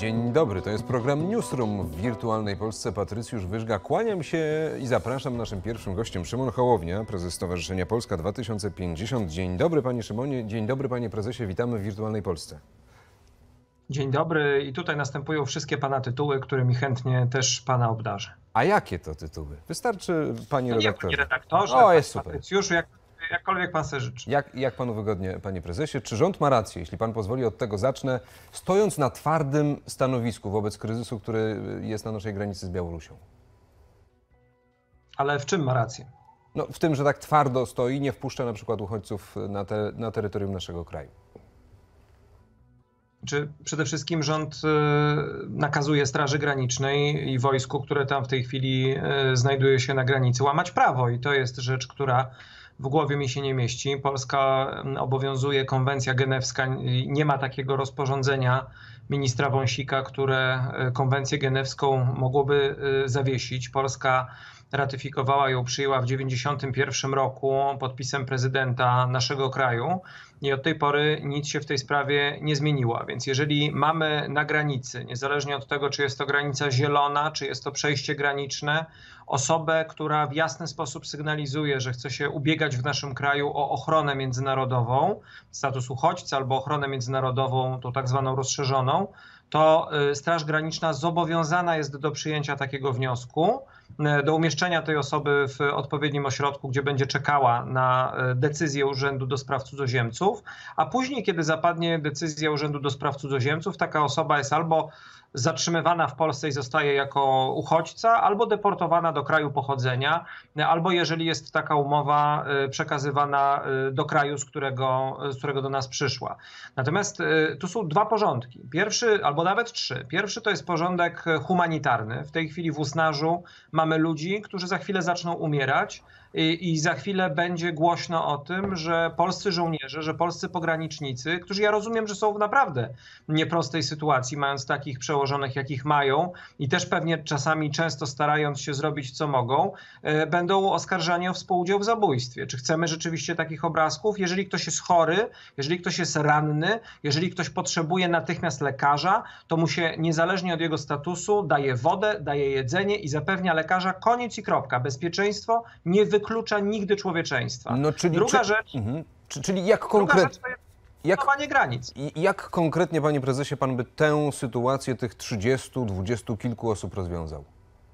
Dzień dobry, to jest program Newsroom w wirtualnej Polsce. Patrycjusz Wyżga. Kłaniam się i zapraszam. Naszym pierwszym gościem Szymon Hołownia, prezes Stowarzyszenia Polska 2050. Dzień dobry panie Szymonie, dzień dobry panie prezesie, witamy w wirtualnej Polsce. Dzień dobry i tutaj następują wszystkie pana tytuły, którymi chętnie też pana obdarzę. A jakie to tytuły? Wystarczy panie redaktorze. Panie redaktorze, O, jest super. Patrycjuszu, jakkolwiek pan sobie życzy. Jak panu wygodnie, panie prezesie? Czy rząd ma rację? Jeśli pan pozwoli, od tego zacznę. Stojąc na twardym stanowisku wobec kryzysu, który jest na naszej granicy z Białorusią. Ale w czym ma rację? No, w tym, że tak twardo stoi, nie wpuszcza na przykład uchodźców na terytorium naszego kraju. Przede wszystkim rząd nakazuje Straży Granicznej i wojsku, które tam w tej chwili znajduje się na granicy, łamać prawo i to jest rzecz, która w głowie mi się nie mieści. Polska obowiązuje konwencja genewska, nie ma takiego rozporządzenia ministra Wąsika, które konwencję genewską mogłoby zawiesić. Polska ratyfikowała ją, przyjęła w 1991 roku podpisem prezydenta naszego kraju i od tej pory nic się w tej sprawie nie zmieniło. Więc jeżeli mamy na granicy, niezależnie od tego, czy jest to granica zielona, czy jest to przejście graniczne, osobę, która w jasny sposób sygnalizuje, że chce się ubiegać w naszym kraju o ochronę międzynarodową, status uchodźcy albo ochronę międzynarodową, tą tak zwaną rozszerzoną, to Straż Graniczna zobowiązana jest do przyjęcia takiego wniosku, do umieszczenia tej osoby w odpowiednim ośrodku, gdzie będzie czekała na decyzję Urzędu do Spraw Cudzoziemców, a później, kiedy zapadnie decyzja Urzędu do Spraw Cudzoziemców, taka osoba jest albo zatrzymywana w Polsce i zostaje jako uchodźca, albo deportowana do kraju pochodzenia, albo jeżeli jest taka umowa, przekazywana do kraju, z którego do nas przyszła. Natomiast tu są dwa porządki. Pierwszy, albo nawet trzy. Pierwszy to jest porządek humanitarny. W tej chwili w Usnarzu mamy ludzi, którzy za chwilę zaczną umierać i za chwilę będzie głośno o tym, że polscy żołnierze, że polscy pogranicznicy, którzy ja rozumiem, że są w naprawdę nieprostej sytuacji, mając takich przełożonych, jakich mają i też pewnie czasami często starając się zrobić co mogą, będą oskarżani o współudział w zabójstwie. Czy chcemy rzeczywiście takich obrazków? Jeżeli ktoś jest chory, jeżeli ktoś jest ranny, jeżeli ktoś potrzebuje natychmiast lekarza, to mu się niezależnie od jego statusu daje wodę, daje jedzenie i zapewnia lekarza, koniec i kropka. Bezpieczeństwo nie wyklucza nigdy człowieczeństwa. No, Druga rzecz... Czyli jak konkretnie... Budowanie granic. Jak konkretnie, panie prezesie, pan by tę sytuację tych 30, 20 kilku osób rozwiązał?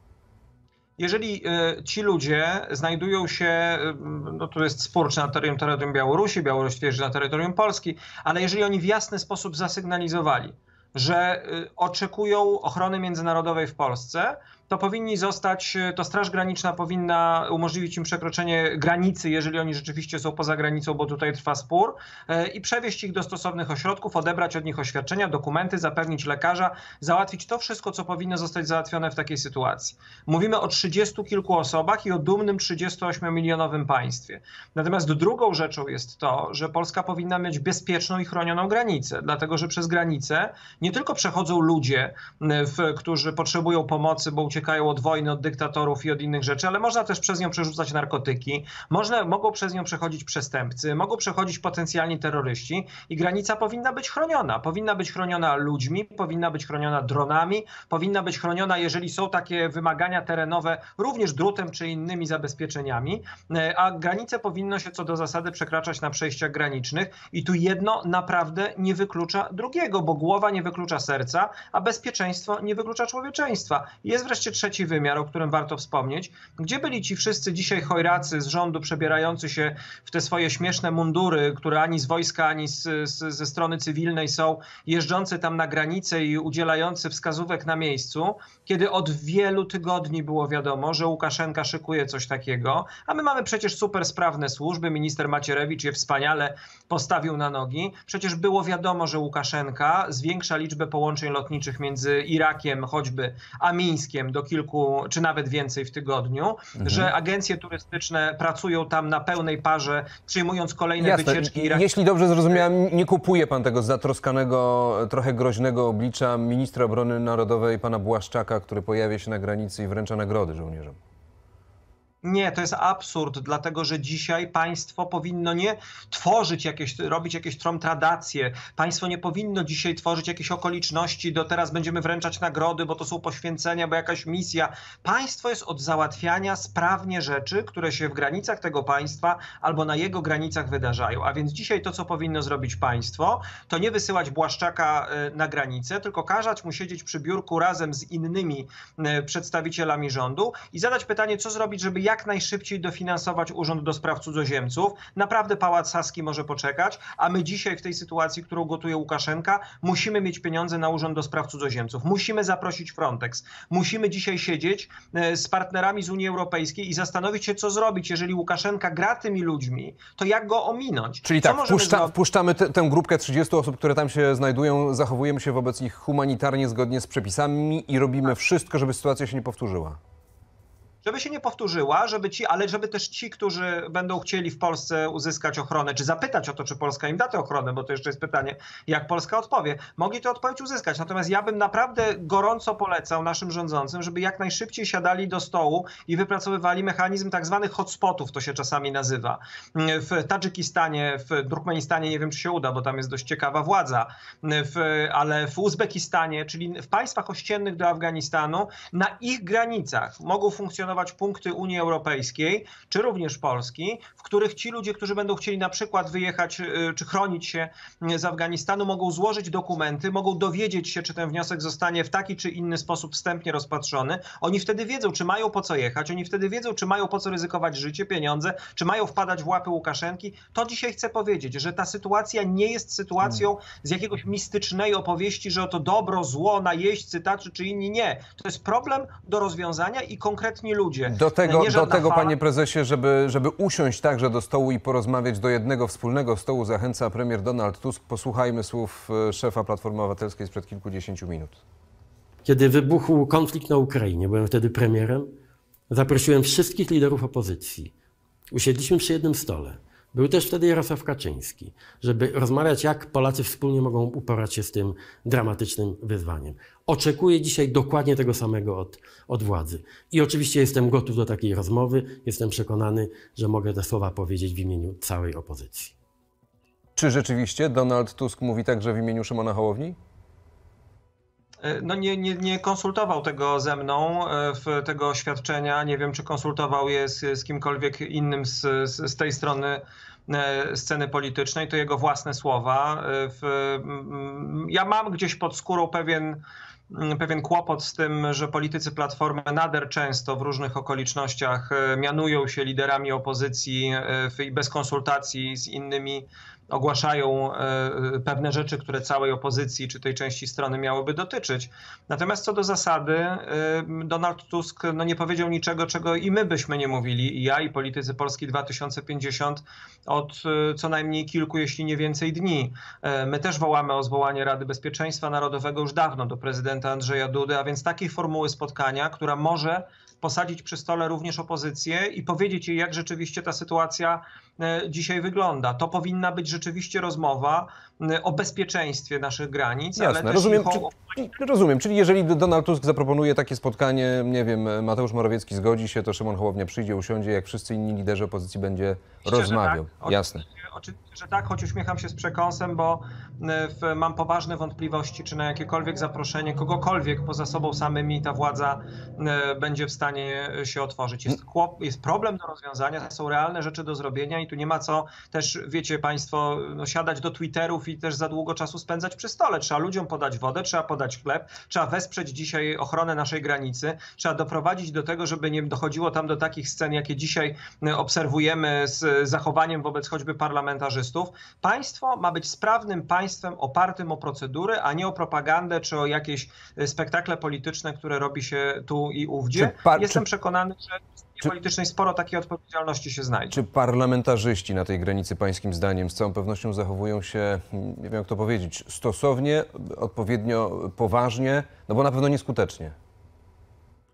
Jeżeli ci ludzie znajdują się, no tu jest spór, czy na terytorium Białorusi, Białoruś twierdzi, że na terytorium Polski, ale jeżeli oni w jasny sposób zasygnalizowali, że oczekują ochrony międzynarodowej w Polsce, to powinni zostać, to Straż Graniczna powinna umożliwić im przekroczenie granicy, jeżeli oni rzeczywiście są poza granicą, bo tutaj trwa spór, i przewieźć ich do stosownych ośrodków, odebrać od nich oświadczenia, dokumenty, zapewnić lekarza, załatwić to wszystko, co powinno zostać załatwione w takiej sytuacji. Mówimy o 30 kilku osobach i o dumnym 38-milionowym państwie. Natomiast drugą rzeczą jest to, że Polska powinna mieć bezpieczną i chronioną granicę, dlatego że przez granicę nie tylko przechodzą ludzie, którzy potrzebują pomocy, bo uciekają od wojny, od dyktatorów i od innych rzeczy, ale można też przez nią przerzucać narkotyki, mogą przez nią przechodzić przestępcy, mogą przechodzić potencjalni terroryści i granica powinna być chroniona. Powinna być chroniona ludźmi, powinna być chroniona dronami, powinna być chroniona, jeżeli są takie wymagania terenowe, również drutem czy innymi zabezpieczeniami, a granice powinno się co do zasady przekraczać na przejściach granicznych i tu jedno naprawdę nie wyklucza drugiego, bo głowa nie wyklucza serca, a bezpieczeństwo nie wyklucza człowieczeństwa. Jest wreszcie trzeci wymiar, o którym warto wspomnieć. Gdzie byli ci wszyscy dzisiaj chojracy z rządu przebierający się w te swoje śmieszne mundury, które ani z wojska, ani ze strony cywilnej są, jeżdżący tam na granicę i udzielający wskazówek na miejscu, kiedy od wielu tygodni było wiadomo, że Łukaszenka szykuje coś takiego, a my mamy przecież super sprawne służby, minister Macierewicz je wspaniale postawił na nogi. Przecież było wiadomo, że Łukaszenka zwiększa liczbę połączeń lotniczych między Irakiem choćby a Mińskiem do kilku, czy nawet więcej w tygodniu, że agencje turystyczne pracują tam na pełnej parze, przyjmując kolejne wycieczki. Jeśli dobrze zrozumiałem, nie kupuje pan tego zatroskanego, trochę groźnego oblicza ministra obrony narodowej pana Błaszczaka, który pojawia się na granicy i wręcza nagrody żołnierzom. Nie, to jest absurd, dlatego że dzisiaj państwo powinno nie robić jakieś tromtradacje. Państwo nie powinno dzisiaj tworzyć jakichś okoliczności, teraz będziemy wręczać nagrody, bo to są poświęcenia, bo jakaś misja. Państwo jest od załatwiania sprawnie rzeczy, które się w granicach tego państwa albo na jego granicach wydarzają. A więc dzisiaj to, co powinno zrobić państwo, to nie wysyłać Błaszczaka na granicę, tylko kazać mu siedzieć przy biurku razem z innymi przedstawicielami rządu i zadać pytanie, co zrobić, żeby jak najszybciej dofinansować Urząd do Spraw Cudzoziemców. Naprawdę Pałac Saski może poczekać, a my dzisiaj w tej sytuacji, którą gotuje Łukaszenka, musimy mieć pieniądze na Urząd do Spraw Cudzoziemców. Musimy zaprosić Frontex. Musimy dzisiaj siedzieć z partnerami z Unii Europejskiej i zastanowić się, co zrobić, jeżeli Łukaszenka gra tymi ludźmi, to jak go ominąć? Czyli tak, wpuszczamy tę grupkę 30 osób, które tam się znajdują, zachowujemy się wobec nich humanitarnie, zgodnie z przepisami i robimy wszystko, żeby sytuacja się nie powtórzyła. Żeby się nie powtórzyła, ale żeby też ci, którzy będą chcieli w Polsce uzyskać ochronę, czy zapytać o to, czy Polska im da tę ochronę, bo to jeszcze jest pytanie, jak Polska odpowie, mogli tę odpowiedź uzyskać. Natomiast ja bym naprawdę gorąco polecał naszym rządzącym, żeby jak najszybciej siadali do stołu i wypracowywali mechanizm tak zwanych hotspotów, to się czasami nazywa. W Tadżykistanie, w Turkmenistanie nie wiem, czy się uda, bo tam jest dość ciekawa władza, ale w Uzbekistanie, czyli w państwach ościennych do Afganistanu, na ich granicach mogą funkcjonować punkty Unii Europejskiej, czy również Polski, w których ci ludzie, którzy będą chcieli na przykład wyjechać czy chronić się z Afganistanu, mogą złożyć dokumenty, mogą dowiedzieć się, czy ten wniosek zostanie w taki czy inny sposób wstępnie rozpatrzony. Oni wtedy wiedzą, czy mają po co jechać, oni wtedy wiedzą, czy mają po co ryzykować życie, pieniądze, czy mają wpadać w łapy Łukaszenki. To dzisiaj chcę powiedzieć, że ta sytuacja nie jest sytuacją z jakiegoś mistycznej opowieści, że oto dobro, zło, najeźdźcy, tacy czy inni. Nie. To jest problem do rozwiązania i konkretni ludzie. Do tego panie prezesie, żeby usiąść także do stołu i porozmawiać do jednego wspólnego stołu, zachęca premier Donald Tusk. Posłuchajmy słów szefa Platformy Obywatelskiej sprzed kilkudziesięciu minut. Kiedy wybuchł konflikt na Ukrainie, byłem wtedy premierem, zaprosiłem wszystkich liderów opozycji. Usiedliśmy przy jednym stole. Był też wtedy Jarosław Kaczyński, żeby rozmawiać, jak Polacy wspólnie mogą uporać się z tym dramatycznym wyzwaniem. Oczekuję dzisiaj dokładnie tego samego od władzy. I oczywiście jestem gotów do takiej rozmowy. Jestem przekonany, że mogę te słowa powiedzieć w imieniu całej opozycji. Czy rzeczywiście Donald Tusk mówi także w imieniu Szymona Hołowni? No nie konsultował tego ze mną, tego oświadczenia. Nie wiem, czy konsultował je z kimkolwiek innym z tej strony sceny politycznej. To jego własne słowa. Ja mam gdzieś pod skórą pewien kłopot z tym, że politycy Platformy nader często w różnych okolicznościach mianują się liderami opozycji i bez konsultacji z innymi ogłaszają pewne rzeczy, które całej opozycji czy tej części strony miałyby dotyczyć. Natomiast co do zasady Donald Tusk nie powiedział niczego, czego i my byśmy nie mówili, i ja, i politycy Polski 2050 od co najmniej kilku, jeśli nie więcej dni. My też wołamy o zwołanie Rady Bezpieczeństwa Narodowego już dawno do prezydenta Andrzeja Dudy, a więc takiej formuły spotkania, która może posadzić przy stole również opozycję i powiedzieć jej, jak rzeczywiście ta sytuacja dzisiaj wygląda. To powinna być rzeczywiście rozmowa o bezpieczeństwie naszych granic. Jasne, ale rozumiem. Czyli jeżeli Donald Tusk zaproponuje takie spotkanie, nie wiem, Mateusz Morawiecki zgodzi się, to Szymon Hołownia przyjdzie, usiądzie, jak wszyscy inni liderzy opozycji będzie rozmawiał. Tak. Jasne. Oczywiście, że tak, choć uśmiecham się z przekąsem, bo mam poważne wątpliwości, czy na jakiekolwiek zaproszenie kogokolwiek poza sobą samymi ta władza będzie w stanie się otworzyć. Jest problem do rozwiązania, są realne rzeczy do zrobienia i tu nie ma co też, wiecie państwo, siadać do Twitterów i też za długo czasu spędzać przy stole. Trzeba ludziom podać wodę, trzeba podać chleb, trzeba wesprzeć dzisiaj ochronę naszej granicy, trzeba doprowadzić do tego, żeby nie dochodziło tam do takich scen, jakie dzisiaj obserwujemy z zachowaniem wobec choćby parlamentarzystów. Państwo ma być sprawnym państwem opartym o procedury, a nie o propagandę czy o jakieś spektakle polityczne, które robi się tu i ówdzie. Jestem przekonany, że w politycznej sporo takiej odpowiedzialności się znajdzie. Czy parlamentarzyści na tej granicy pańskim zdaniem z całą pewnością zachowują się, nie wiem jak to powiedzieć, stosownie, odpowiednio poważnie, no bo na pewno nieskutecznie?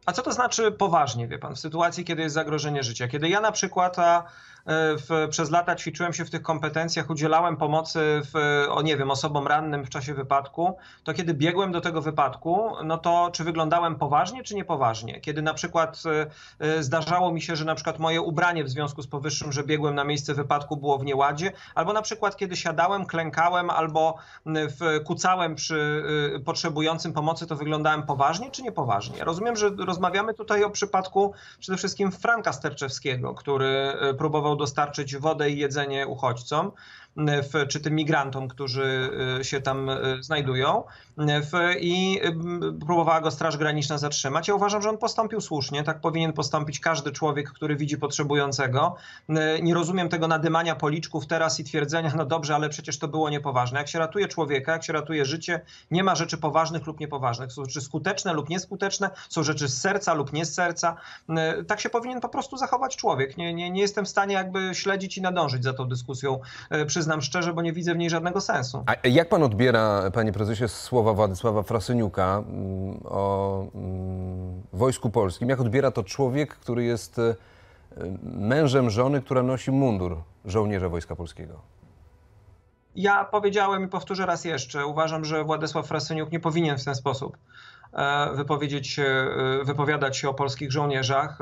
A co to znaczy poważnie, wie pan, w sytuacji, kiedy jest zagrożenie życia? Kiedy ja na przykład przez lata ćwiczyłem się w tych kompetencjach, udzielałem pomocy nie wiem, osobom rannym w czasie wypadku, to kiedy biegłem do tego wypadku, no to czy wyglądałem poważnie, czy niepoważnie? Kiedy na przykład zdarzało mi się, że na przykład moje ubranie w związku z powyższym, że biegłem na miejsce wypadku, było w nieładzie, albo na przykład kiedy siadałem, klękałem albo kucałem przy potrzebującym pomocy, to wyglądałem poważnie, czy niepoważnie? Ja rozumiem, że rozmawiamy tutaj o przypadku przede wszystkim Franka Sterczewskiego, który próbował dostarczyć wodę i jedzenie uchodźcom, czy tym migrantom, którzy się tam znajdują, i próbowała go Straż Graniczna zatrzymać. Ja uważam, że on postąpił słusznie, tak powinien postąpić każdy człowiek, który widzi potrzebującego. Nie rozumiem tego nadymania policzków teraz i twierdzenia, no dobrze, ale przecież to było niepoważne. Jak się ratuje człowieka, jak się ratuje życie, nie ma rzeczy poważnych lub niepoważnych. Są rzeczy skuteczne lub nieskuteczne, są rzeczy z serca lub nie z serca. Tak się powinien po prostu zachować człowiek. Nie jestem w stanie jakby śledzić i nadążyć za tą dyskusją, przyznam szczerze, bo nie widzę w niej żadnego sensu. A jak pan odbiera, panie prezesie, słowa Władysława Frasyniuka o Wojsku Polskim? Jak odbiera to człowiek, który jest mężem żony, która nosi mundur żołnierza Wojska Polskiego? Ja powiedziałem i powtórzę raz jeszcze, uważam, że Władysław Frasyniuk nie powinien w ten sposób wypowiadać się o polskich żołnierzach.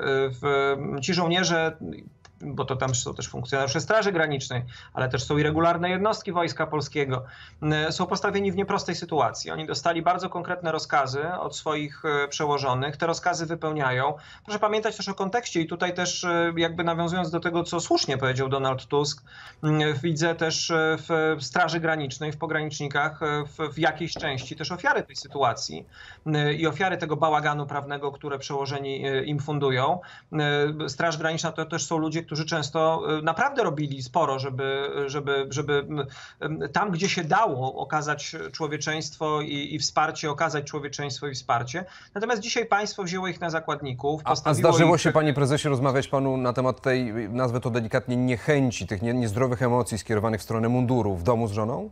Ci żołnierze, bo to tam są też funkcjonariusze Straży Granicznej, ale też są i regularne jednostki Wojska Polskiego, są postawieni w nieprostej sytuacji. Oni dostali bardzo konkretne rozkazy od swoich przełożonych, te rozkazy wypełniają. Proszę pamiętać też o kontekście i tutaj też jakby nawiązując do tego, co słusznie powiedział Donald Tusk, widzę też w Straży Granicznej, w pogranicznikach w jakiejś części też ofiary tej sytuacji i ofiary tego bałaganu prawnego, które przełożeni im fundują. Straż Graniczna to też są ludzie, którzy często naprawdę robili sporo, żeby tam, gdzie się dało okazać człowieczeństwo i wsparcie, okazać człowieczeństwo i wsparcie. Natomiast dzisiaj państwo wzięło ich na zakładników. A zdarzyło się, panie prezesie, rozmawiać panu na temat tej, nazwę to delikatnie, niechęci, tych niezdrowych emocji skierowanych w stronę munduru w domu z żoną?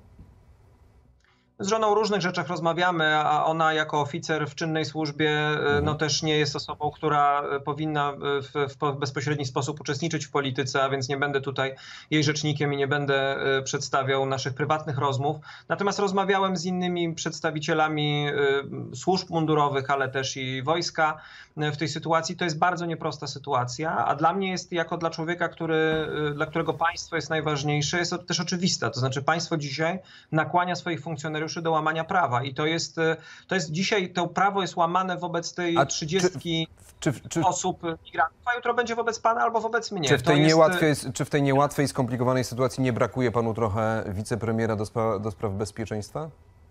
Z żoną o różnych rzeczach rozmawiamy, a ona jako oficer w czynnej służbie no też nie jest osobą, która powinna w bezpośredni sposób uczestniczyć w polityce, a więc nie będę tutaj jej rzecznikiem i nie będę przedstawiał naszych prywatnych rozmów. Natomiast rozmawiałem z innymi przedstawicielami służb mundurowych, ale też i wojska w tej sytuacji. To jest bardzo nieprosta sytuacja, a dla mnie jest, jako dla człowieka, dla którego państwo jest najważniejsze, jest to też oczywiste. To znaczy państwo dzisiaj nakłania swoich funkcjonariuszy do łamania prawa i to jest dzisiaj, to prawo jest łamane wobec tej 30 osób migrantów, a jutro będzie wobec pana albo wobec mnie. Czy w tej niełatwej, skomplikowanej sytuacji nie brakuje panu trochę wicepremiera do spraw bezpieczeństwa?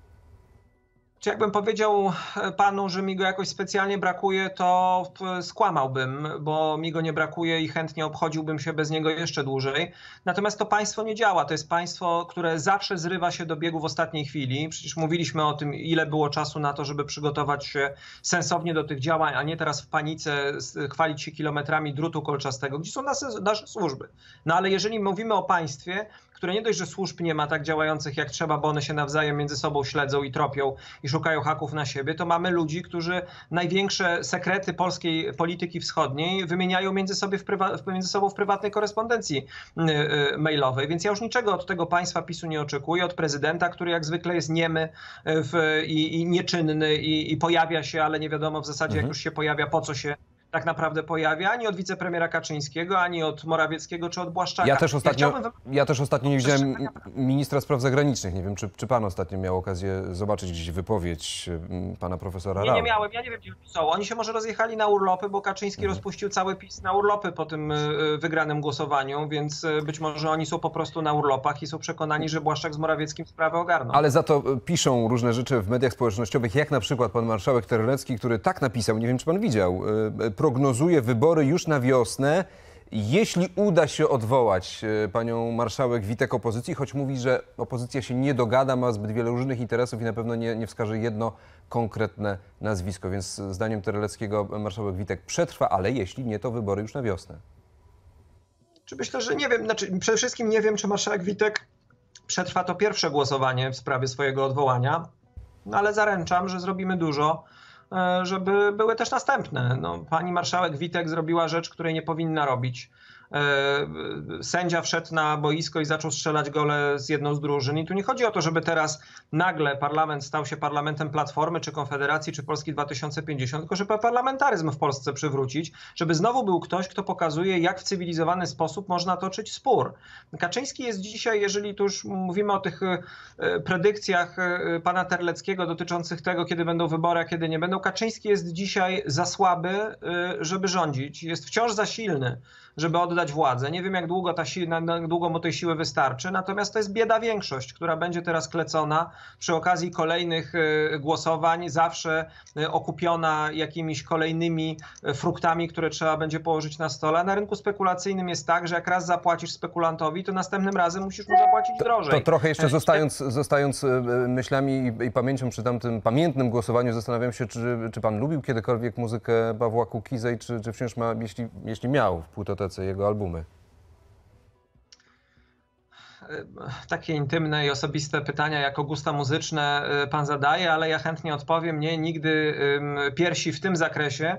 Czy jakbym powiedział panu, że mi go jakoś specjalnie brakuje, to skłamałbym, bo mi go nie brakuje i chętnie obchodziłbym się bez niego jeszcze dłużej. Natomiast to państwo nie działa. To jest państwo, które zawsze zrywa się do biegu w ostatniej chwili. Przecież mówiliśmy o tym, ile było czasu na to, żeby przygotować się sensownie do tych działań, a nie teraz w panice chwalić się kilometrami drutu kolczastego, gdzie są nasze służby. No ale jeżeli mówimy o państwie, które nie dość, że służb nie ma tak działających jak trzeba, bo one się nawzajem między sobą śledzą i tropią i szukają haków na siebie, to mamy ludzi, którzy największe sekrety polskiej polityki wschodniej wymieniają między sobą w prywatnej korespondencji mailowej. Więc ja już niczego od tego państwa PiS-u nie oczekuję, od prezydenta, który jak zwykle jest niemy i nieczynny i pojawia się, ale nie wiadomo w zasadzie jak już się pojawia, po co się tak naprawdę pojawia, ani od wicepremiera Kaczyńskiego, ani od Morawieckiego, czy od Błaszczaka. Ja też ostatnio nie widziałem ministra spraw zagranicznych. Nie wiem, czy pan ostatnio miał okazję zobaczyć gdzieś wypowiedź pana profesora Rau. Nie miałem. Ja nie wiem, gdzie są. Oni się może rozjechali na urlopy, bo Kaczyński rozpuścił cały PiS na urlopy po tym wygranym głosowaniu, więc być może oni są po prostu na urlopach i są przekonani, że Błaszczak z Morawieckim sprawę ogarną. Ale za to piszą różne rzeczy w mediach społecznościowych, jak na przykład pan marszałek Terlecki, który tak napisał, nie wiem, czy pan widział, prognozuje wybory już na wiosnę, jeśli uda się odwołać panią marszałek Witek opozycji, choć mówi, że opozycja się nie dogada, ma zbyt wiele różnych interesów i na pewno nie wskaże jedno konkretne nazwisko. Więc zdaniem Terleckiego marszałek Witek przetrwa, ale jeśli nie, to wybory już na wiosnę. Myślę, że nie wiem, przede wszystkim nie wiem, czy marszałek Witek przetrwa to pierwsze głosowanie w sprawie swojego odwołania, no ale zaręczam, że zrobimy dużo, żeby były też następne. No, pani marszałek Witek zrobiła rzecz, której nie powinna robić. Sędzia wszedł na boisko i zaczął strzelać gole z jedną z drużyn. I tu nie chodzi o to, żeby teraz nagle parlament stał się parlamentem Platformy, czy Konfederacji, czy Polski 2050, tylko żeby parlamentaryzm w Polsce przywrócić, żeby znowu był ktoś, kto pokazuje, jak w cywilizowany sposób można toczyć spór. Kaczyński jest dzisiaj, jeżeli tu już mówimy o tych predykcjach pana Terleckiego dotyczących tego, kiedy będą wybory, a kiedy nie będą, Kaczyński jest dzisiaj za słaby, żeby rządzić. Jest wciąż za silny, żeby oddać władzę. Nie wiem, jak długo, jak długo mu tej siły wystarczy, natomiast to jest bieda większość, która będzie teraz klecona przy okazji kolejnych głosowań, zawsze okupiona jakimiś kolejnymi fruktami, które trzeba będzie położyć na stole. A na rynku spekulacyjnym jest tak, że jak raz zapłacisz spekulantowi, to następnym razem musisz mu zapłacić drożej. To trochę jeszcze zostając myślami i pamięcią przy tamtym pamiętnym głosowaniu, zastanawiam się, czy pan lubił kiedykolwiek muzykę Pawła Kukizę i czy wciąż ma, jeśli miał w płytotece jego albumy? Takie intymne i osobiste pytania jako gusta muzyczne pan zadaje, ale ja chętnie odpowiem. Nie, nigdy piersi w tym zakresie,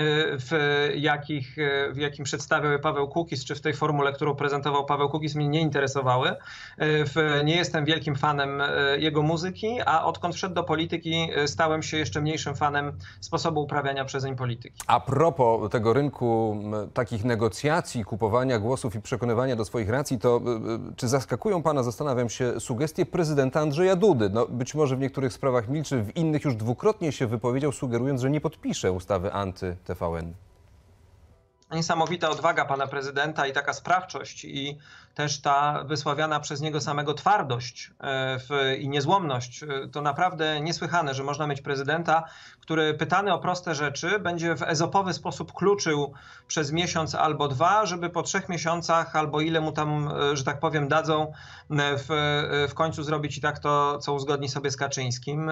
w jakim przedstawiał je Paweł Kukiz, czy w tej formule, którą prezentował Paweł Kukiz, mnie nie interesowały. Nie jestem wielkim fanem jego muzyki, a odkąd wszedł do polityki, stałem się jeszcze mniejszym fanem sposobu uprawiania przezeń polityki. A propos tego rynku, takich negocjacji, kupowania głosów i przekonywania do swoich racji, to czy zaskakują pana, zastanawiam się, sugestie prezydenta Andrzeja Dudy? No, być może w niektórych sprawach milczy, w innych już dwukrotnie się wypowiedział, sugerując, że nie podpisze ustawy anty-TVN. Niesamowita odwaga pana prezydenta i taka sprawczość i też ta wysławiana przez niego samego twardość i niezłomność. To naprawdę niesłychane, że można mieć prezydenta, który pytany o proste rzeczy będzie w ezopowy sposób kluczył przez miesiąc albo dwa, żeby po 3 miesiącach albo ile mu tam, że tak powiem, dadzą w końcu zrobić i tak to, co uzgodni sobie z Kaczyńskim.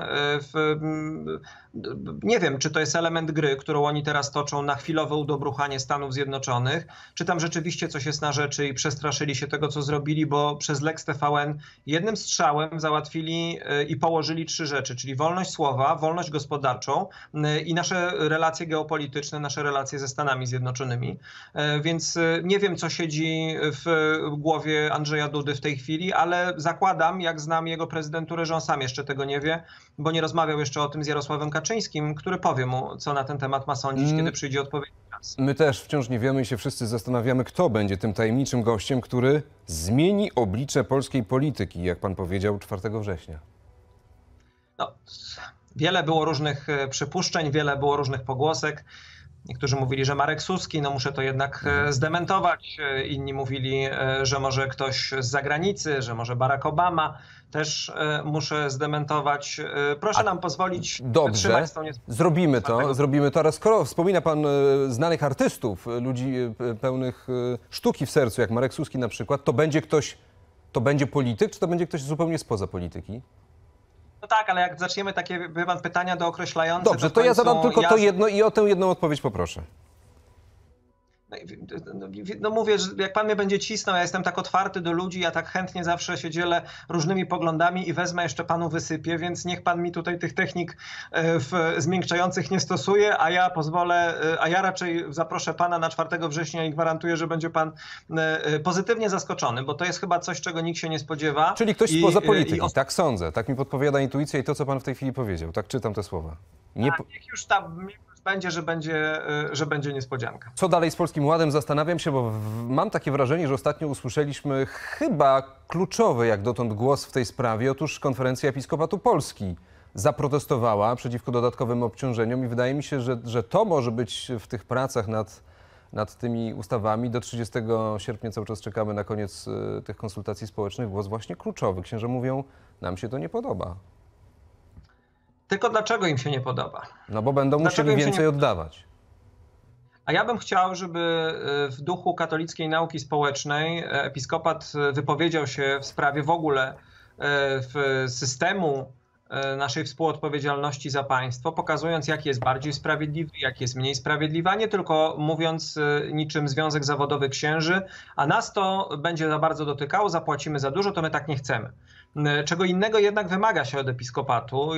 Nie wiem, czy to jest element gry, którą oni teraz toczą na chwilowe udobruchanie Stanów Zjednoczonych, czy tam rzeczywiście coś jest na rzeczy i przestraszyli się tego, co zrobili, bo przez Lex TVN jednym strzałem załatwili i położyli 3 rzeczy, czyli wolność słowa, wolność gospodarczą i nasze relacje geopolityczne, nasze relacje ze Stanami Zjednoczonymi. Więc nie wiem, co siedzi w głowie Andrzeja Dudy w tej chwili, ale zakładam, jak znam jego prezydenturę, że on sam jeszcze tego nie wie, bo nie rozmawiał jeszcze o tym z Jarosławem Kaczyńskim, który powie mu, co na ten temat ma sądzić, kiedy przyjdzie odpowiedni czas. My też wciąż nie wiemy i się wszyscy zastanawiamy, kto będzie tym tajemniczym gościem, który zmieni oblicze polskiej polityki, jak pan powiedział, 4 września. No, wiele było różnych przypuszczeń, wiele było różnych pogłosek. Niektórzy mówili, że Marek Suski, no muszę to jednak zdementować. Inni mówili, że może ktoś z zagranicy, że może Barack Obama. Też muszę zdementować. Proszę nam pozwolić wytrzymać z tą zrobimy to. Ale skoro wspomina pan znanych artystów, ludzi pełnych sztuki w sercu, jak Marek Suski na przykład, to będzie ktoś, to będzie polityk, czy to będzie ktoś zupełnie spoza polityki? No tak, ale jak zaczniemy takie, wie pan, pytania dookreślające... Dobrze, to ja zadam tylko to jedno i o tę jedną odpowiedź poproszę. No mówię, że jak pan mnie będzie cisnął, ja jestem tak otwarty do ludzi, ja tak chętnie zawsze się dzielę różnymi poglądami i wezmę jeszcze panu wysypię, więc niech pan mi tutaj tych technik zmiękczających nie stosuje, a ja pozwolę, a ja raczej zaproszę pana na 4 września i gwarantuję, że będzie pan pozytywnie zaskoczony, bo to jest chyba coś, czego nikt się nie spodziewa. Czyli ktoś spoza polityki, tak sądzę, tak mi podpowiada intuicja i to, co pan w tej chwili powiedział, tak czytam te słowa. Niech już tam będzie, że będzie niespodzianka. Co dalej z Polskim Ładem? Zastanawiam się, bo mam takie wrażenie, że ostatnio usłyszeliśmy chyba kluczowy jak dotąd głos w tej sprawie. Otóż Konferencja Episkopatu Polski zaprotestowała przeciwko dodatkowym obciążeniom i wydaje mi się, że to może być w tych pracach nad tymi ustawami. Do 30 sierpnia cały czas czekamy na koniec tych konsultacji społecznych. Głos właśnie kluczowy. Księża mówią, nam się to nie podoba. Tylko dlaczego im się nie podoba? No bo będą musieli więcej oddawać. A ja bym chciał, żeby w duchu katolickiej nauki społecznej episkopat wypowiedział się w sprawie w ogóle systemu naszej współodpowiedzialności za państwo, pokazując, jaki jest bardziej sprawiedliwy, jaki jest mniej sprawiedliwy, a nie tylko mówiąc niczym Związek Zawodowy Księży, a nas to będzie za bardzo dotykało, zapłacimy za dużo, to my tak nie chcemy. Czego innego jednak wymaga się od episkopatu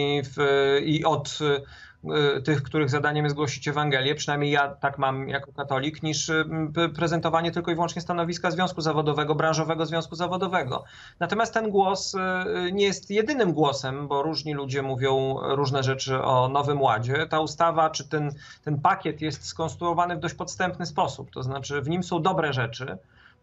i od tych, których zadaniem jest głosić Ewangelię, przynajmniej ja tak mam jako katolik, niż prezentowanie tylko i wyłącznie stanowiska związku zawodowego, branżowego związku zawodowego. Natomiast ten głos nie jest jedynym głosem, bo różni ludzie mówią różne rzeczy o Nowym Ładzie. Ta ustawa czy ten pakiet jest skonstruowany w dość podstępny sposób, to znaczy w nim są dobre rzeczy,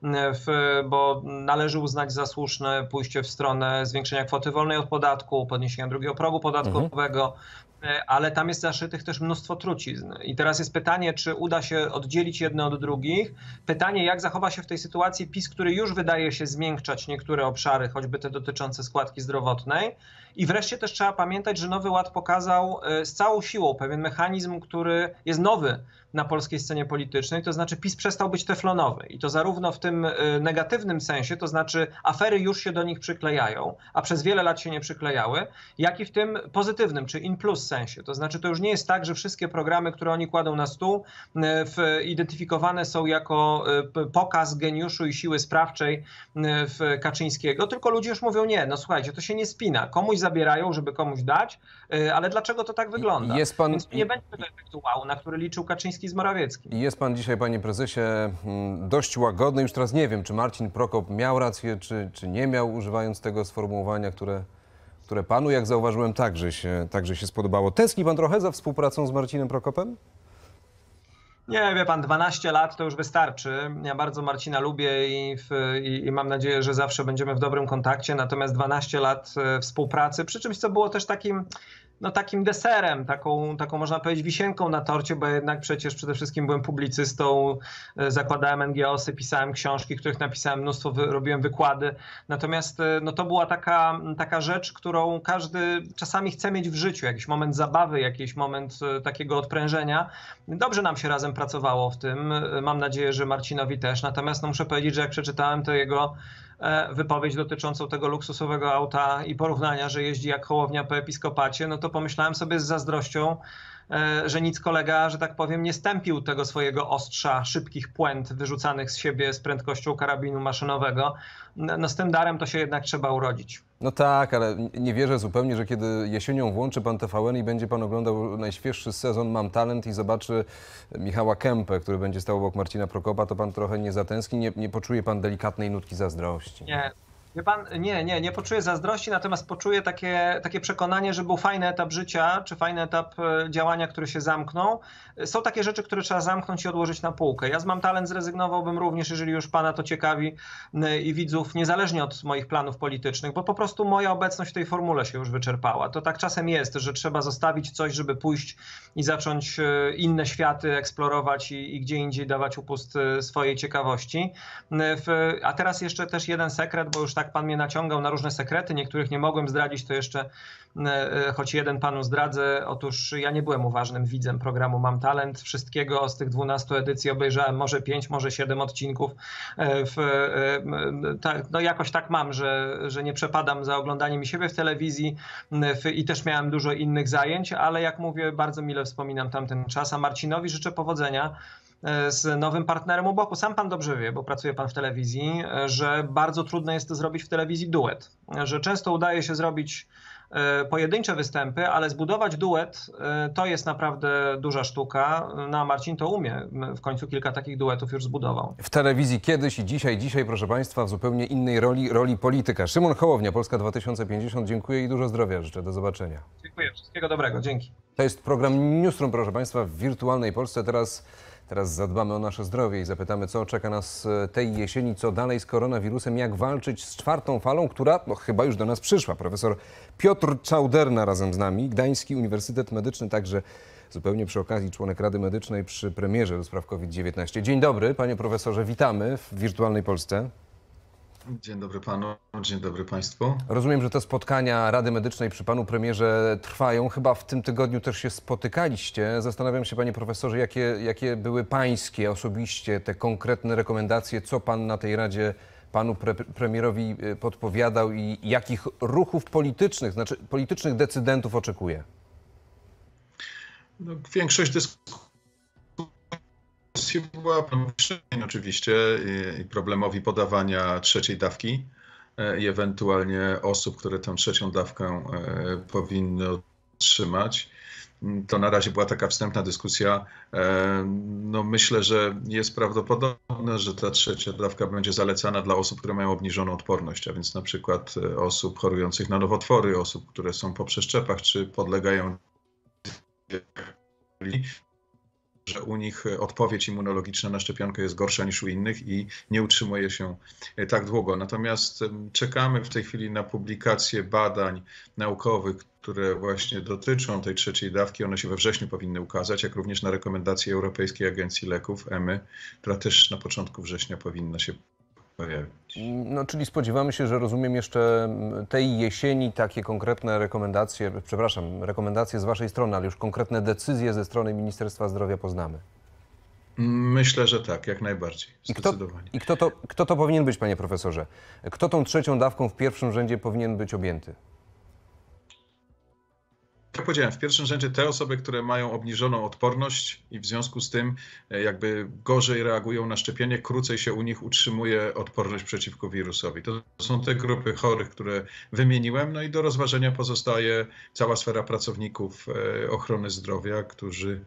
bo należy uznać za słuszne pójście w stronę zwiększenia kwoty wolnej od podatku, podniesienia drugiego progu podatkowego, ale tam jest zaszytych też mnóstwo trucizn. I teraz jest pytanie, czy uda się oddzielić jedne od drugich. Pytanie, jak zachowa się w tej sytuacji PiS, który już wydaje się zmiękczać niektóre obszary, choćby te dotyczące składki zdrowotnej. I wreszcie też trzeba pamiętać, że Nowy Ład pokazał z całą siłą pewien mechanizm, który jest nowy na polskiej scenie politycznej, to znaczy PiS przestał być teflonowy i to zarówno w tym negatywnym sensie, to znaczy afery już się do nich przyklejają, a przez wiele lat się nie przyklejały, jak i w tym pozytywnym, czy in plus sensie, to znaczy to już nie jest tak, że wszystkie programy, które oni kładą na stół, identyfikowane są jako pokaz geniuszu i siły sprawczej Kaczyńskiego, tylko ludzie już mówią nie, no słuchajcie, to się nie spina, komuś zabierają, żeby komuś dać, ale dlaczego to tak wygląda? Więc nie będzie tego efektu wow, na który liczył Kaczyński z Morawieckim. Jest pan dzisiaj, panie prezesie, dość łagodny. Już teraz nie wiem, czy Marcin Prokop miał rację, czy nie miał, używając tego sformułowania, które panu, jak zauważyłem, także się spodobało. Tęskni pan trochę za współpracą z Marcinem Prokopem? Nie, wie pan, 12 lat to już wystarczy. Ja bardzo Marcina lubię i mam nadzieję, że zawsze będziemy w dobrym kontakcie. Natomiast 12 lat współpracy, przy czymś, co było też takim deserem, taką można powiedzieć wisienką na torcie, bo jednak przecież przede wszystkim byłem publicystą, zakładałem NGO-sy, pisałem książki, których napisałem mnóstwo, robiłem wykłady. Natomiast no, to była taka rzecz, którą każdy czasami chce mieć w życiu, jakiś moment zabawy, jakiś moment takiego odprężenia. Dobrze nam się razem pracowało w tym, mam nadzieję, że Marcinowi też. Natomiast no, muszę powiedzieć, że jak przeczytałem to jego wypowiedź dotyczącą tego luksusowego auta i porównania, że jeździ jak Hołownia po episkopacie, no to pomyślałem sobie z zazdrością, że nic kolega, że tak powiem, nie stępił tego swojego ostrza szybkich puent wyrzucanych z siebie z prędkością karabinu maszynowego. No z tym darem to się jednak trzeba urodzić. No tak, ale nie wierzę zupełnie, że kiedy jesienią włączy pan TVN i będzie pan oglądał najświeższy sezon Mam Talent i zobaczy Michała Kępę, który będzie stał obok Marcina Prokopa, to pan trochę nie zatęskni, nie poczuje pan delikatnej nutki zazdrości. Nie. Wie pan, nie poczuję zazdrości, natomiast poczuję takie przekonanie, że był fajny etap życia, czy fajny etap działania, który się zamknął. Są takie rzeczy, które trzeba zamknąć i odłożyć na półkę. Ja z Mam Talent zrezygnowałbym również, jeżeli już pana to ciekawi i widzów, niezależnie od moich planów politycznych, bo po prostu moja obecność w tej formule się już wyczerpała. To tak czasem jest, że trzeba zostawić coś, żeby pójść i zacząć inne światy eksplorować i gdzie indziej dawać upust swojej ciekawości. A teraz jeszcze też jeden sekret, bo już tak pan mnie naciągał na różne sekrety, niektórych nie mogłem zdradzić, to jeszcze choć jeden panu zdradzę. Otóż ja nie byłem uważnym widzem programu Mam Talent. Wszystkiego z tych 12 edycji obejrzałem może 5, może 7 odcinków. No jakoś tak mam, że nie przepadam za oglądaniem siebie w telewizji i też miałem dużo innych zajęć, ale jak mówię, bardzo mile wspominam tamten czas, a Marcinowi życzę powodzenia z nowym partnerem u boku. Sam pan dobrze wie, bo pracuje pan w telewizji, że bardzo trudno jest to zrobić w telewizji duet. Że często udaje się zrobić pojedyncze występy, ale zbudować duet to jest naprawdę duża sztuka. No a Marcin to umie. W końcu kilka takich duetów już zbudował. W telewizji kiedyś i dzisiaj, proszę państwa, w zupełnie innej roli polityka. Szymon Hołownia, Polska 2050. Dziękuję i dużo zdrowia życzę. Do zobaczenia. Dziękuję. Wszystkiego dobrego. Dzięki. To jest program Newsroom, proszę państwa, w wirtualnej Polsce. Teraz zadbamy o nasze zdrowie i zapytamy, co czeka nas tej jesieni, co dalej z koronawirusem, jak walczyć z czwartą falą, która chyba już do nas przyszła. Profesor Piotr Czauderna razem z nami, Gdański Uniwersytet Medyczny, także zupełnie przy okazji członek Rady Medycznej przy premierze do spraw COVID-19. Dzień dobry, panie profesorze, witamy w wirtualnej Polsce. Dzień dobry panu, dzień dobry państwu. Rozumiem, że te spotkania Rady Medycznej przy panu premierze trwają. Chyba w tym tygodniu też się spotykaliście. Zastanawiam się, panie profesorze, jakie były pańskie osobiście te konkretne rekomendacje, co pan na tej Radzie panu premierowi podpowiadał i jakich ruchów politycznych, znaczy politycznych decydentów oczekuje? No, większość dyskusji była oczywiście i problemowi podawania trzeciej dawki. i ewentualnie osób, które tę trzecią dawkę powinny otrzymać. To na razie była taka wstępna dyskusja. No myślę, że jest prawdopodobne, że ta trzecia dawka będzie zalecana dla osób, które mają obniżoną odporność, a więc na przykład osób chorujących na nowotwory, osób, które są po przeszczepach czy podlegają, że u nich odpowiedź immunologiczna na szczepionkę jest gorsza niż u innych i nie utrzymuje się tak długo. Natomiast czekamy w tej chwili na publikacje badań naukowych, które właśnie dotyczą tej trzeciej dawki. One się we wrześniu powinny ukazać, jak również na rekomendacje Europejskiej Agencji Leków, EMA, która też na początku września powinna się pojawić. No, czyli spodziewamy się, że rozumiem jeszcze tej jesieni takie konkretne rekomendacje z waszej strony, ale już konkretne decyzje ze strony Ministerstwa Zdrowia poznamy. Myślę, że tak, jak najbardziej, zdecydowanie. I kto to powinien być, panie profesorze? Kto tą trzecią dawką w pierwszym rzędzie powinien być objęty? Jak powiedziałem, w pierwszym rzędzie te osoby, które mają obniżoną odporność i w związku z tym jakby gorzej reagują na szczepienie, krócej się u nich utrzymuje odporność przeciwko wirusowi. To są te grupy chorych, które wymieniłem, no i do rozważenia pozostaje cała sfera pracowników ochrony zdrowia, którzy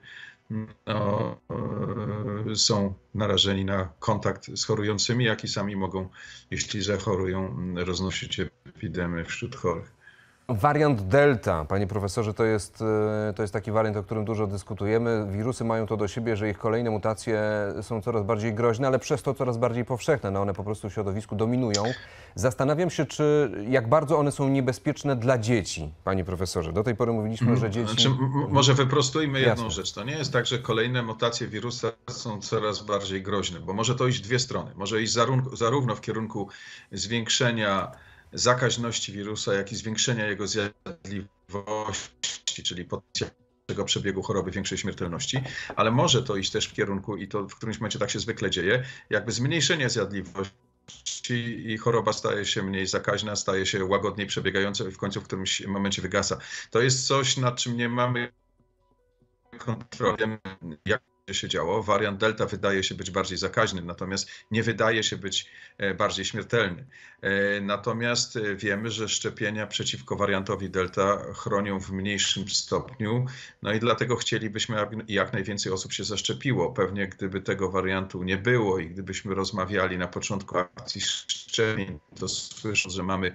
są narażeni na kontakt z chorującymi, jak i sami mogą, jeśli zachorują, roznosić epidemię wśród chorych. Wariant Delta, panie profesorze, to jest taki wariant, o którym dużo dyskutujemy. Wirusy mają to do siebie, że ich kolejne mutacje są coraz bardziej groźne, ale przez to coraz bardziej powszechne. No one po prostu w środowisku dominują. Zastanawiam się, jak bardzo one są niebezpieczne dla dzieci, panie profesorze. Do tej pory mówiliśmy, że dzieci... Znaczy, może wyprostujmy jedną Jasne. rzecz. To nie jest tak, że kolejne mutacje wirusa są coraz bardziej groźne, bo może to iść w dwie strony. Może iść zarówno w kierunku zwiększenia zakaźności wirusa, jak i zwiększenia jego zjadliwości, czyli potencjalnego przebiegu choroby, większej śmiertelności, ale może to iść też w kierunku, i to w którymś momencie tak się zwykle dzieje, jakby zmniejszenia zjadliwości i choroba staje się mniej zakaźna, staje się łagodniej przebiegająca i w końcu w którymś momencie wygasa. To jest coś, nad czym nie mamy kontroli, jak się działo. Wariant Delta wydaje się być bardziej zakaźny, natomiast nie wydaje się być bardziej śmiertelny. Natomiast wiemy, że szczepienia przeciwko wariantowi Delta chronią w mniejszym stopniu, no i dlatego chcielibyśmy, aby jak najwięcej osób się zaszczepiło. Pewnie gdyby tego wariantu nie było i gdybyśmy rozmawiali na początku akcji szczepień, to słysząc, że mamy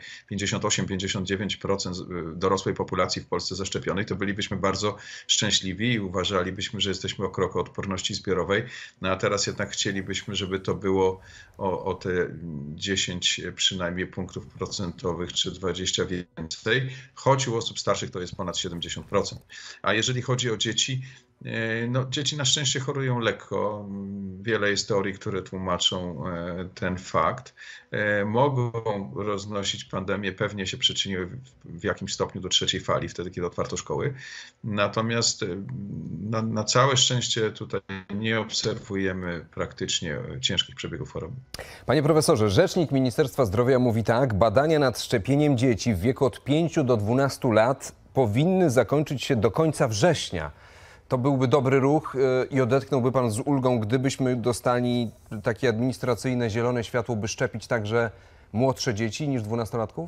58-59% dorosłej populacji w Polsce zaszczepionej, to bylibyśmy bardzo szczęśliwi i uważalibyśmy, że jesteśmy o krok od odporności zbiorowej. No a teraz jednak chcielibyśmy, żeby to było o te 10 przynajmniej punktów procentowych czy 20 więcej, choć u osób starszych to jest ponad 70%. A jeżeli chodzi o dzieci, no, dzieci na szczęście chorują lekko. Wiele jest teorii, które tłumaczą ten fakt. Mogą roznosić pandemię, pewnie się przyczyniły w jakimś stopniu do trzeciej fali, wtedy kiedy otwarto szkoły. Natomiast na całe szczęście tutaj nie obserwujemy praktycznie ciężkich przebiegów choroby. Panie profesorze, rzecznik Ministerstwa Zdrowia mówi tak: badania nad szczepieniem dzieci w wieku od 5 do 12 lat powinny zakończyć się do końca września. To byłby dobry ruch i odetchnąłby pan z ulgą, gdybyśmy dostali takie administracyjne zielone światło, by szczepić także młodsze dzieci niż 12-latków?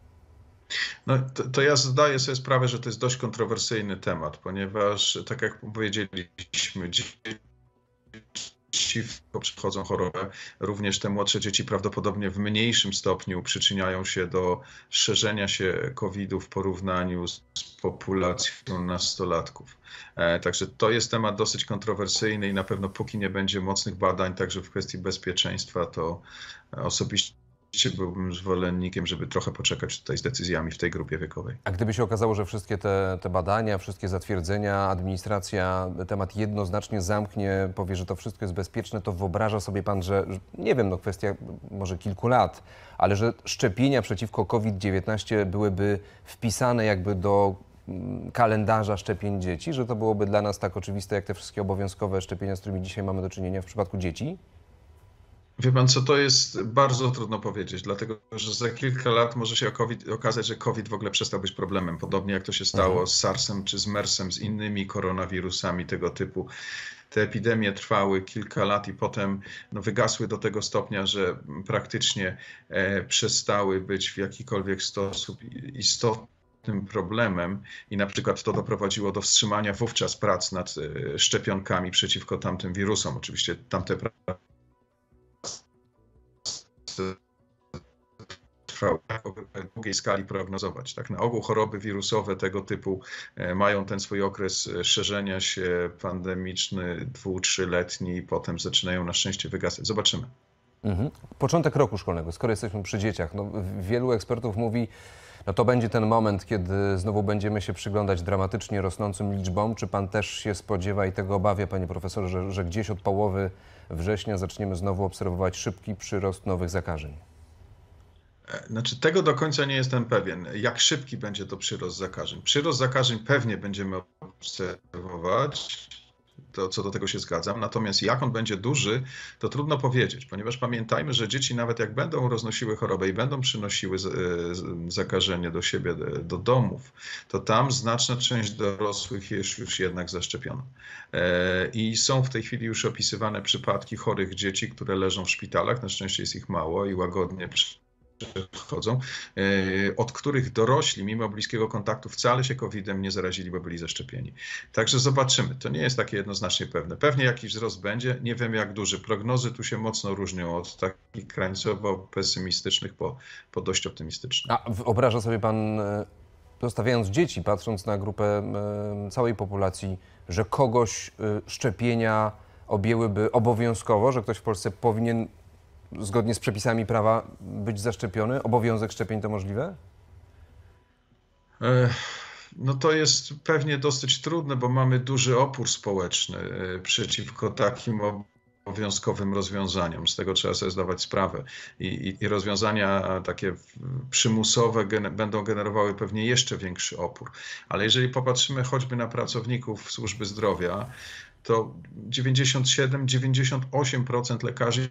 No, to ja zdaję sobie sprawę, że to jest dość kontrowersyjny temat, ponieważ, tak jak powiedzieliśmy, dzieci przechodzą chorobę. Również te młodsze dzieci prawdopodobnie w mniejszym stopniu przyczyniają się do szerzenia się COVID-u w porównaniu z populacją nastolatków. Także to jest temat dosyć kontrowersyjny i na pewno póki nie będzie mocnych badań, także w kwestii bezpieczeństwa, to osobiście byłbym zwolennikiem, żeby trochę poczekać tutaj z decyzjami w tej grupie wiekowej. A gdyby się okazało, że wszystkie te badania, wszystkie zatwierdzenia, administracja temat jednoznacznie zamknie, powie, że to wszystko jest bezpieczne, to wyobraża sobie pan, że nie wiem, no kwestia może kilku lat, ale że szczepienia przeciwko COVID-19 byłyby wpisane jakby do kalendarza szczepień dzieci, że to byłoby dla nas tak oczywiste, jak te wszystkie obowiązkowe szczepienia, z którymi dzisiaj mamy do czynienia w przypadku dzieci? Wie pan co, to jest bardzo trudno powiedzieć, dlatego że za kilka lat może się okazać, że COVID w ogóle przestał być problemem, podobnie jak to się stało z SARS-em czy z MERS-em, z innymi koronawirusami tego typu. te epidemie trwały kilka lat i potem no, wygasły do tego stopnia, że praktycznie przestały być w jakikolwiek sposób istotnym problemem i na przykład to doprowadziło do wstrzymania wówczas prac nad szczepionkami przeciwko tamtym wirusom. Oczywiście tamte prace trwały w długiej skali prognozować. Tak, na ogół choroby wirusowe tego typu mają ten swój okres szerzenia się pandemiczny, 2-3-letni i potem zaczynają na szczęście wygasać. Zobaczymy. Początek roku szkolnego, skoro jesteśmy przy dzieciach, no, wielu ekspertów mówi, no to będzie ten moment, kiedy znowu będziemy się przyglądać dramatycznie rosnącym liczbom. Czy pan też się spodziewa i tego obawia, panie profesorze, że gdzieś od połowy września zaczniemy znowu obserwować szybki przyrost nowych zakażeń? Znaczy, tego do końca nie jestem pewien, jak szybki będzie to przyrost zakażeń. Przyrost zakażeń pewnie będziemy obserwować, to co do tego się zgadzam, natomiast jak on będzie duży, to trudno powiedzieć, ponieważ pamiętajmy, że dzieci nawet jak będą roznosiły chorobę i będą przynosiły zakażenie do siebie, do domów, to tam znaczna część dorosłych jest już jednak zaszczepiona. I są w tej chwili już opisywane przypadki chorych dzieci, które leżą w szpitalach, na szczęście jest ich mało i łagodnie chodzą, od których dorośli, mimo bliskiego kontaktu, wcale się COVID-em nie zarazili, bo byli zaszczepieni. Także zobaczymy. To nie jest takie jednoznacznie pewne. Pewnie jakiś wzrost będzie, nie wiem jak duży. Prognozy tu się mocno różnią od takich krańcowo pesymistycznych po dość optymistyczne. A wyobraża sobie pan, zostawiając dzieci, patrząc na grupę całej populacji, że kogoś szczepienia objęłyby obowiązkowo, że ktoś w Polsce powinien zgodnie z przepisami prawa być zaszczepiony? Obowiązek szczepień to możliwe? No to jest pewnie dosyć trudne, bo mamy duży opór społeczny przeciwko takim obowiązkowym rozwiązaniom. Z tego trzeba sobie zdawać sprawę. I rozwiązania takie przymusowe będą generowały pewnie jeszcze większy opór. Ale jeżeli popatrzymy choćby na pracowników służby zdrowia, to 97-98% lekarzy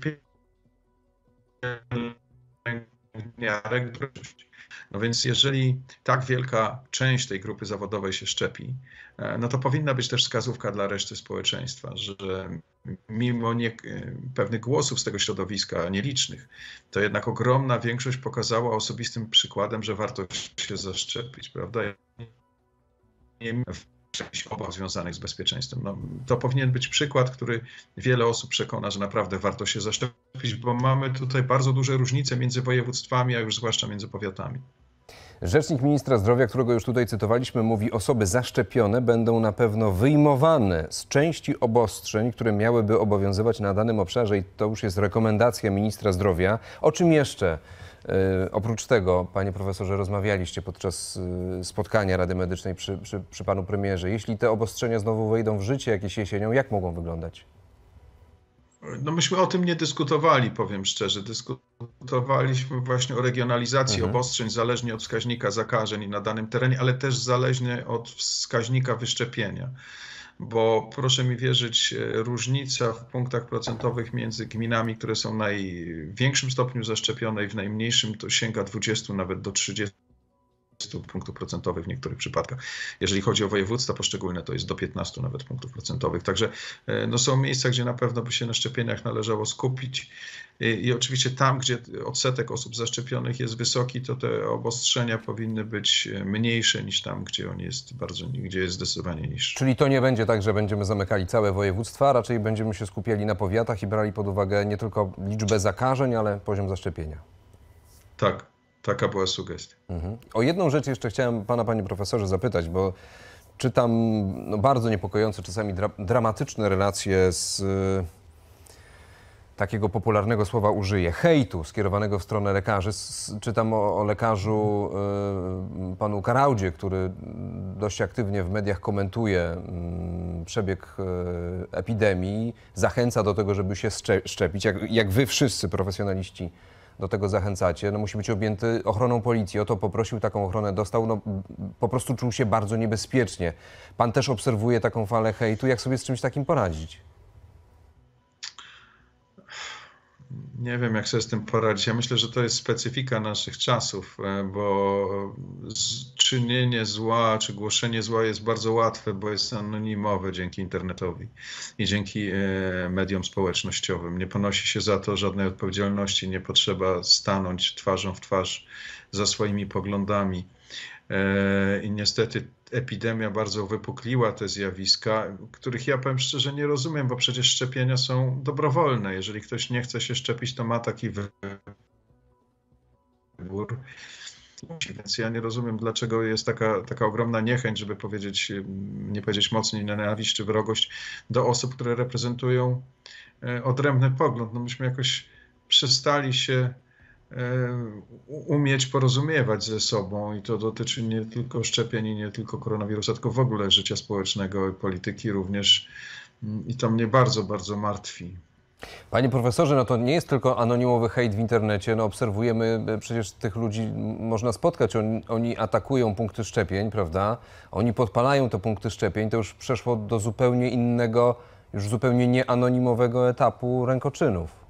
pielęgniarek. No więc jeżeli tak wielka część tej grupy zawodowej się szczepi, no to powinna być też wskazówka dla reszty społeczeństwa, że mimo pewnych głosów z tego środowiska, nielicznych, to jednak ogromna większość pokazała osobistym przykładem, że warto się zaszczepić, prawda? Jakichś obaw związanych z bezpieczeństwem. No, to powinien być przykład, który wiele osób przekona, że naprawdę warto się zaszczepić, bo mamy tutaj bardzo duże różnice między województwami, a już zwłaszcza między powiatami. Rzecznik ministra zdrowia, którego już tutaj cytowaliśmy, mówi, osoby zaszczepione będą na pewno wyjmowane z części obostrzeń, które miałyby obowiązywać na danym obszarze i to już jest rekomendacja ministra zdrowia. O czym jeszcze? Oprócz tego, panie profesorze, rozmawialiście podczas spotkania Rady Medycznej przy panu premierze. Jeśli te obostrzenia znowu wejdą w życie jakieś jesienią, jak mogą wyglądać? No myśmy o tym nie dyskutowali, powiem szczerze. Dyskutowaliśmy właśnie o regionalizacji obostrzeń zależnie od wskaźnika zakażeń na danym terenie, ale też zależnie od wskaźnika wyszczepienia. Bo proszę mi wierzyć, różnica w punktach procentowych między gminami, które są w największym stopniu zaszczepione i w najmniejszym, to sięga 20, nawet do 30 punktów procentowych w niektórych przypadkach. Jeżeli chodzi o województwa poszczególne, to jest do 15 nawet punktów procentowych. Także no, są miejsca, gdzie na pewno by się na szczepieniach należało skupić. I oczywiście tam, gdzie odsetek osób zaszczepionych jest wysoki, to te obostrzenia powinny być mniejsze niż tam, gdzie on jest gdzie jest zdecydowanie niższy. Czyli to nie będzie tak, że będziemy zamykali całe województwa, raczej będziemy się skupiali na powiatach i brali pod uwagę nie tylko liczbę zakażeń, ale poziom zaszczepienia. Tak, taka była sugestia. O jedną rzecz jeszcze chciałem pana, panie profesorze, zapytać, bo czytam bardzo niepokojące, czasami dramatyczne relacje z takiego popularnego słowa użyję, hejtu skierowanego w stronę lekarzy. Czytam o lekarzu panu Karaudzie, który dość aktywnie w mediach komentuje przebieg epidemii, zachęca do tego, żeby się szczepić, jak wy wszyscy profesjonaliści do tego zachęcacie. No, musi być objęty ochroną policji. O to poprosił, taką ochronę dostał. No, po prostu czuł się bardzo niebezpiecznie. Pan też obserwuje taką falę hejtu. Jak sobie z czymś takim poradzić? Nie wiem, jak sobie z tym poradzić. Ja myślę, że to jest specyfika naszych czasów, bo czynienie zła czy głoszenie zła jest bardzo łatwe, bo jest anonimowe dzięki internetowi i dzięki mediom społecznościowym. Nie ponosi się za to żadnej odpowiedzialności, nie potrzeba stanąć twarzą w twarz za swoimi poglądami. I niestety epidemia bardzo wypukliła te zjawiska, których ja powiem szczerze nie rozumiem, bo przecież szczepienia są dobrowolne. Jeżeli ktoś nie chce się szczepić, to ma taki wybór. Więc ja nie rozumiem, dlaczego jest taka ogromna niechęć, żeby powiedzieć, nie powiedzieć mocniej, nienawiść czy wrogość do osób, które reprezentują odrębny pogląd. No myśmy jakoś przestali się umieć porozumiewać ze sobą i to dotyczy nie tylko szczepień i nie tylko koronawirusa, tylko w ogóle życia społecznego i polityki również i to mnie bardzo, bardzo martwi. Panie profesorze, no to nie jest tylko anonimowy hejt w internecie, no obserwujemy, przecież tych ludzi można spotkać, oni atakują punkty szczepień, prawda? Oni podpalają te punkty szczepień, to już przeszło do zupełnie innego, już zupełnie nieanonimowego etapu rękoczynów.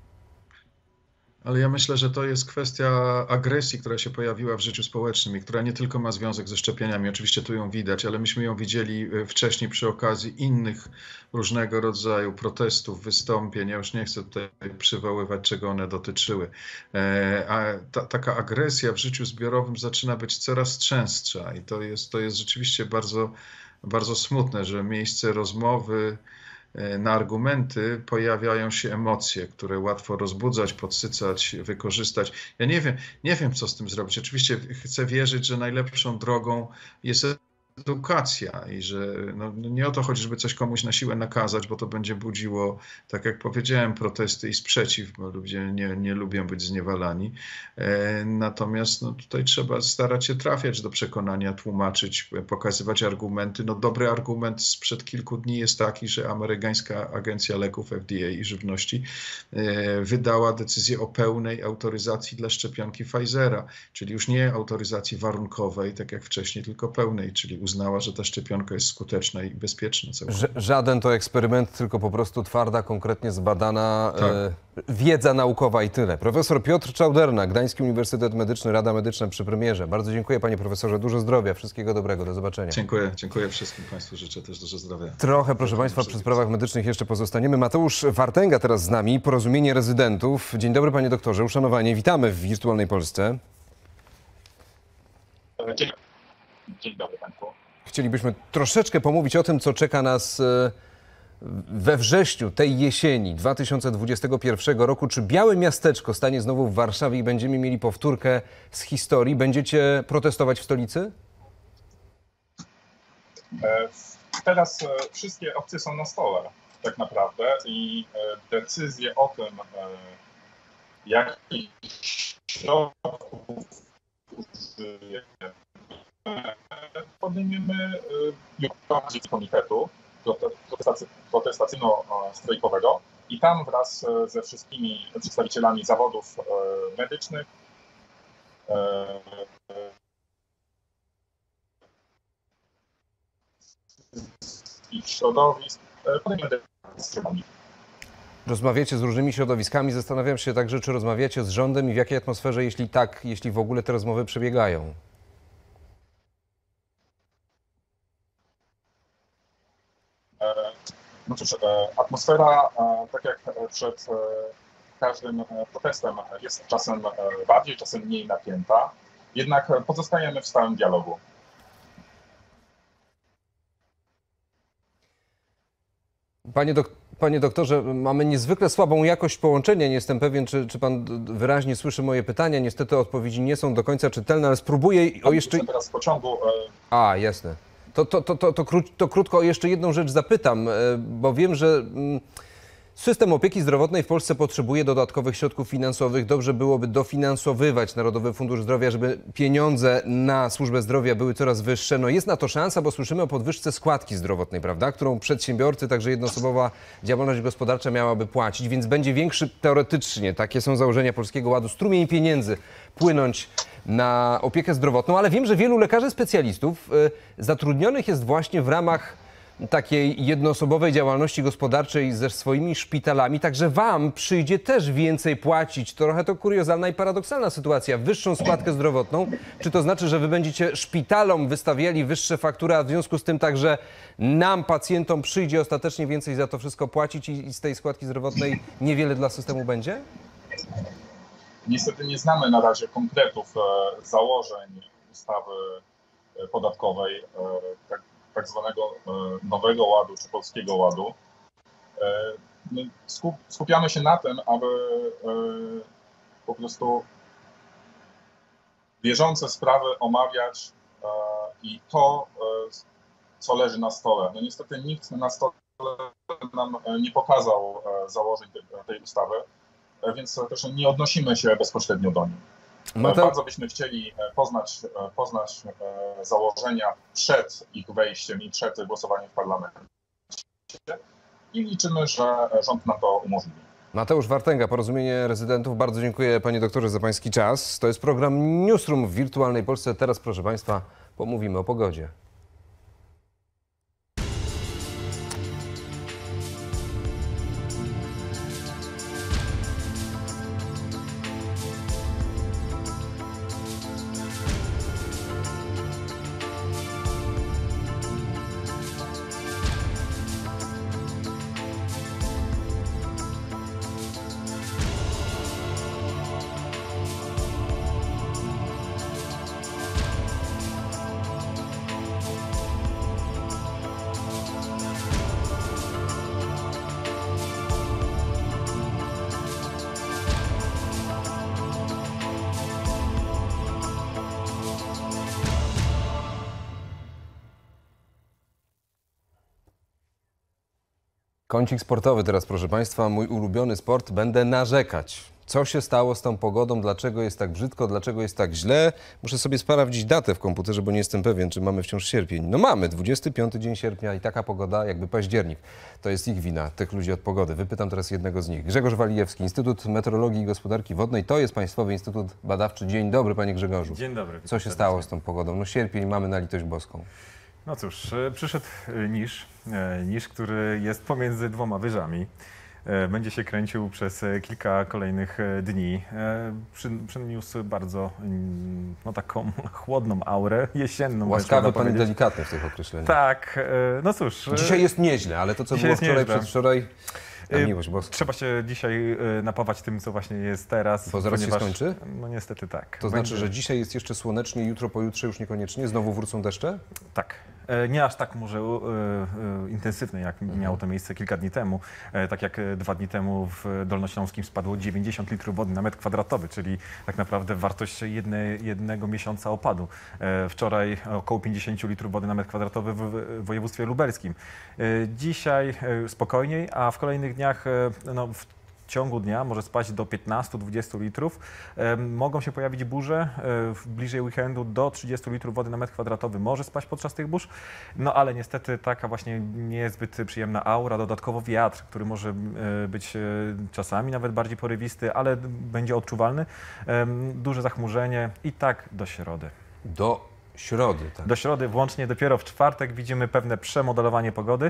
Ale ja myślę, że to jest kwestia agresji, która się pojawiła w życiu społecznym i która nie tylko ma związek ze szczepieniami. Oczywiście tu ją widać, ale myśmy ją widzieli wcześniej przy okazji innych różnego rodzaju protestów, wystąpień. Ja już nie chcę tutaj przywoływać, czego one dotyczyły. A taka agresja w życiu zbiorowym zaczyna być coraz częstsza i to jest rzeczywiście bardzo, bardzo smutne, że miejsce rozmowy na argumenty pojawiają się emocje, które łatwo rozbudzać, podsycać, wykorzystać. Ja nie wiem, co z tym zrobić. Oczywiście chcę wierzyć, że najlepszą drogą jest edukacja i że no nie o to chodzi, żeby coś komuś na siłę nakazać, bo to będzie budziło, tak jak powiedziałem, protesty i sprzeciw, bo ludzie nie lubią być zniewalani. Natomiast no, tutaj trzeba starać się trafiać do przekonania, tłumaczyć, pokazywać argumenty. No, dobry argument sprzed kilku dni jest taki, że amerykańska agencja leków FDA i żywności wydała decyzję o pełnej autoryzacji dla szczepionki Pfizera, czyli już nie autoryzacji warunkowej, tak jak wcześniej, tylko pełnej, czyli uznała, że ta szczepionka jest skuteczna i bezpieczna. Żaden to eksperyment, tylko po prostu twarda, konkretnie zbadana wiedza naukowa i tyle. Profesor Piotr Czauderna, Gdański Uniwersytet Medyczny, Rada Medyczna przy premierze. Bardzo dziękuję, panie profesorze. Dużo zdrowia, wszystkiego dobrego. Do zobaczenia. Dziękuję wszystkim państwu. Życzę też dużo zdrowia. Trochę, proszę państwa, przy sprawach medycznych jeszcze pozostaniemy. Mateusz Wartęga teraz z nami, Porozumienie Rezydentów. Dzień dobry, panie doktorze, uszanowanie. Witamy w Wirtualnej Polsce. Dzień dobry państwu. Chcielibyśmy troszeczkę pomówić o tym, co czeka nas we wrześniu tej jesieni 2021 roku. Czy Białe Miasteczko stanie znowu w Warszawie i będziemy mieli powtórkę z historii? Będziecie protestować w stolicy? Teraz wszystkie opcje są na stole tak naprawdę i decyzje o tym, jakich środków użyjemy, podejmiemy z komitetu protestacyjno-strajkowego i tam wraz ze wszystkimi przedstawicielami zawodów medycznych i środowisk podejmiemy decyzję. Rozmawiacie z różnymi środowiskami. Zastanawiam się także, czy rozmawiacie z rządem i w jakiej atmosferze, jeśli tak, jeśli w ogóle te rozmowy przebiegają. No cóż, atmosfera, tak jak przed każdym protestem, jest czasem bardziej, czasem mniej napięta, jednak pozostajemy w stałym dialogu. Panie doktorze, mamy niezwykle słabą jakość połączenia. Nie jestem pewien, czy pan wyraźnie słyszy moje pytania. Niestety odpowiedzi nie są do końca czytelne, ale spróbuję o jeszcze... Jestem teraz w pociągu. A, jasne. To krótko o jeszcze jedną rzecz zapytam, bo wiem, że system opieki zdrowotnej w Polsce potrzebuje dodatkowych środków finansowych. Dobrze byłoby dofinansowywać Narodowy Fundusz Zdrowia, żeby pieniądze na służbę zdrowia były coraz wyższe. No jest na to szansa, bo słyszymy o podwyżce składki zdrowotnej, prawda, którą przedsiębiorcy, także jednoosobowa działalność gospodarcza miałaby płacić, więc będzie większy teoretycznie, takie są założenia Polskiego Ładu, strumień pieniędzy płynąć na opiekę zdrowotną, ale wiem, że wielu lekarzy specjalistów zatrudnionych jest właśnie w ramach takiej jednoosobowej działalności gospodarczej ze swoimi szpitalami, także wam przyjdzie też więcej płacić. Trochę to kuriozalna i paradoksalna sytuacja. Wyższą składkę zdrowotną. Czy to znaczy, że wy będziecie szpitalom wystawiali wyższe faktury, a w związku z tym także nam, pacjentom, przyjdzie ostatecznie więcej za to wszystko płacić i z tej składki zdrowotnej niewiele dla systemu będzie? Niestety nie znamy na razie konkretów założeń ustawy podatkowej, tak zwanego Nowego Ładu czy Polskiego Ładu. My skupiamy się na tym, aby po prostu bieżące sprawy omawiać i to, co leży na stole. No niestety nikt na stole nam nie pokazał założeń tej ustawy, więc też nie odnosimy się bezpośrednio do nich. Bardzo byśmy chcieli poznać założenia przed ich wejściem i przed głosowaniem w parlamencie i liczymy, że rząd nam to umożliwi. Mateusz Wartęga, Porozumienie Rezydentów. Bardzo dziękuję, panie doktorze, za pański czas. To jest program Newsroom w wirtualnej Polsce. Teraz, proszę państwa, pomówimy o pogodzie. Kącik sportowy teraz, proszę państwa, mój ulubiony sport. Będę narzekać. Co się stało z tą pogodą? Dlaczego jest tak brzydko? Dlaczego jest tak źle? Muszę sobie sprawdzić datę w komputerze, bo nie jestem pewien, czy mamy wciąż sierpień. No mamy, 25 dzień sierpnia i taka pogoda jakby październik. To jest ich wina, tych ludzi od pogody. Wypytam teraz jednego z nich. Grzegorz Walijewski, Instytut Meteorologii i Gospodarki Wodnej. To jest Państwowy Instytut Badawczy. Dzień dobry, panie Grzegorzu. Dzień dobry. Co się stało z tą pogodą? No sierpień mamy na litość boską. No cóż, przyszedł niż, który jest pomiędzy dwoma wyżami. Będzie się kręcił przez kilka kolejnych dni. Przyniósł bardzo taką chłodną aurę, jesienną. Łaskawy pan i delikatny w tych określeniach. Tak, no cóż. Dzisiaj jest nieźle, ale to, co było wczoraj, przedwczoraj, na miłość boską. Trzeba się dzisiaj napawać tym, co właśnie jest teraz. Bo zaraz się skończy? No niestety tak. To znaczy, że dzisiaj jest jeszcze słonecznie, jutro, pojutrze już niekoniecznie? Znowu wrócą deszcze? Tak. Nie aż tak może intensywne, jak miało to miejsce kilka dni temu. Tak jak 2 dni temu w Dolnośląskim spadło 90 litrów wody na metr kwadratowy, czyli tak naprawdę wartość jednego miesiąca opadu. Wczoraj około 50 litrów wody na metr kwadratowy w województwie lubelskim. Dzisiaj spokojniej, a w kolejnych dniach w ciągu dnia może spaść do 15-20 litrów. Mogą się pojawić burze, bliżej weekendu do 30 litrów wody na metr kwadratowy może spaść podczas tych burz, no ale niestety taka właśnie niezbyt przyjemna aura, dodatkowo wiatr, który może być czasami nawet bardziej porywisty, ale będzie odczuwalny, duże zachmurzenie i tak do środy. Do środy, tak. Do środy, włącznie dopiero w czwartek widzimy pewne przemodelowanie pogody,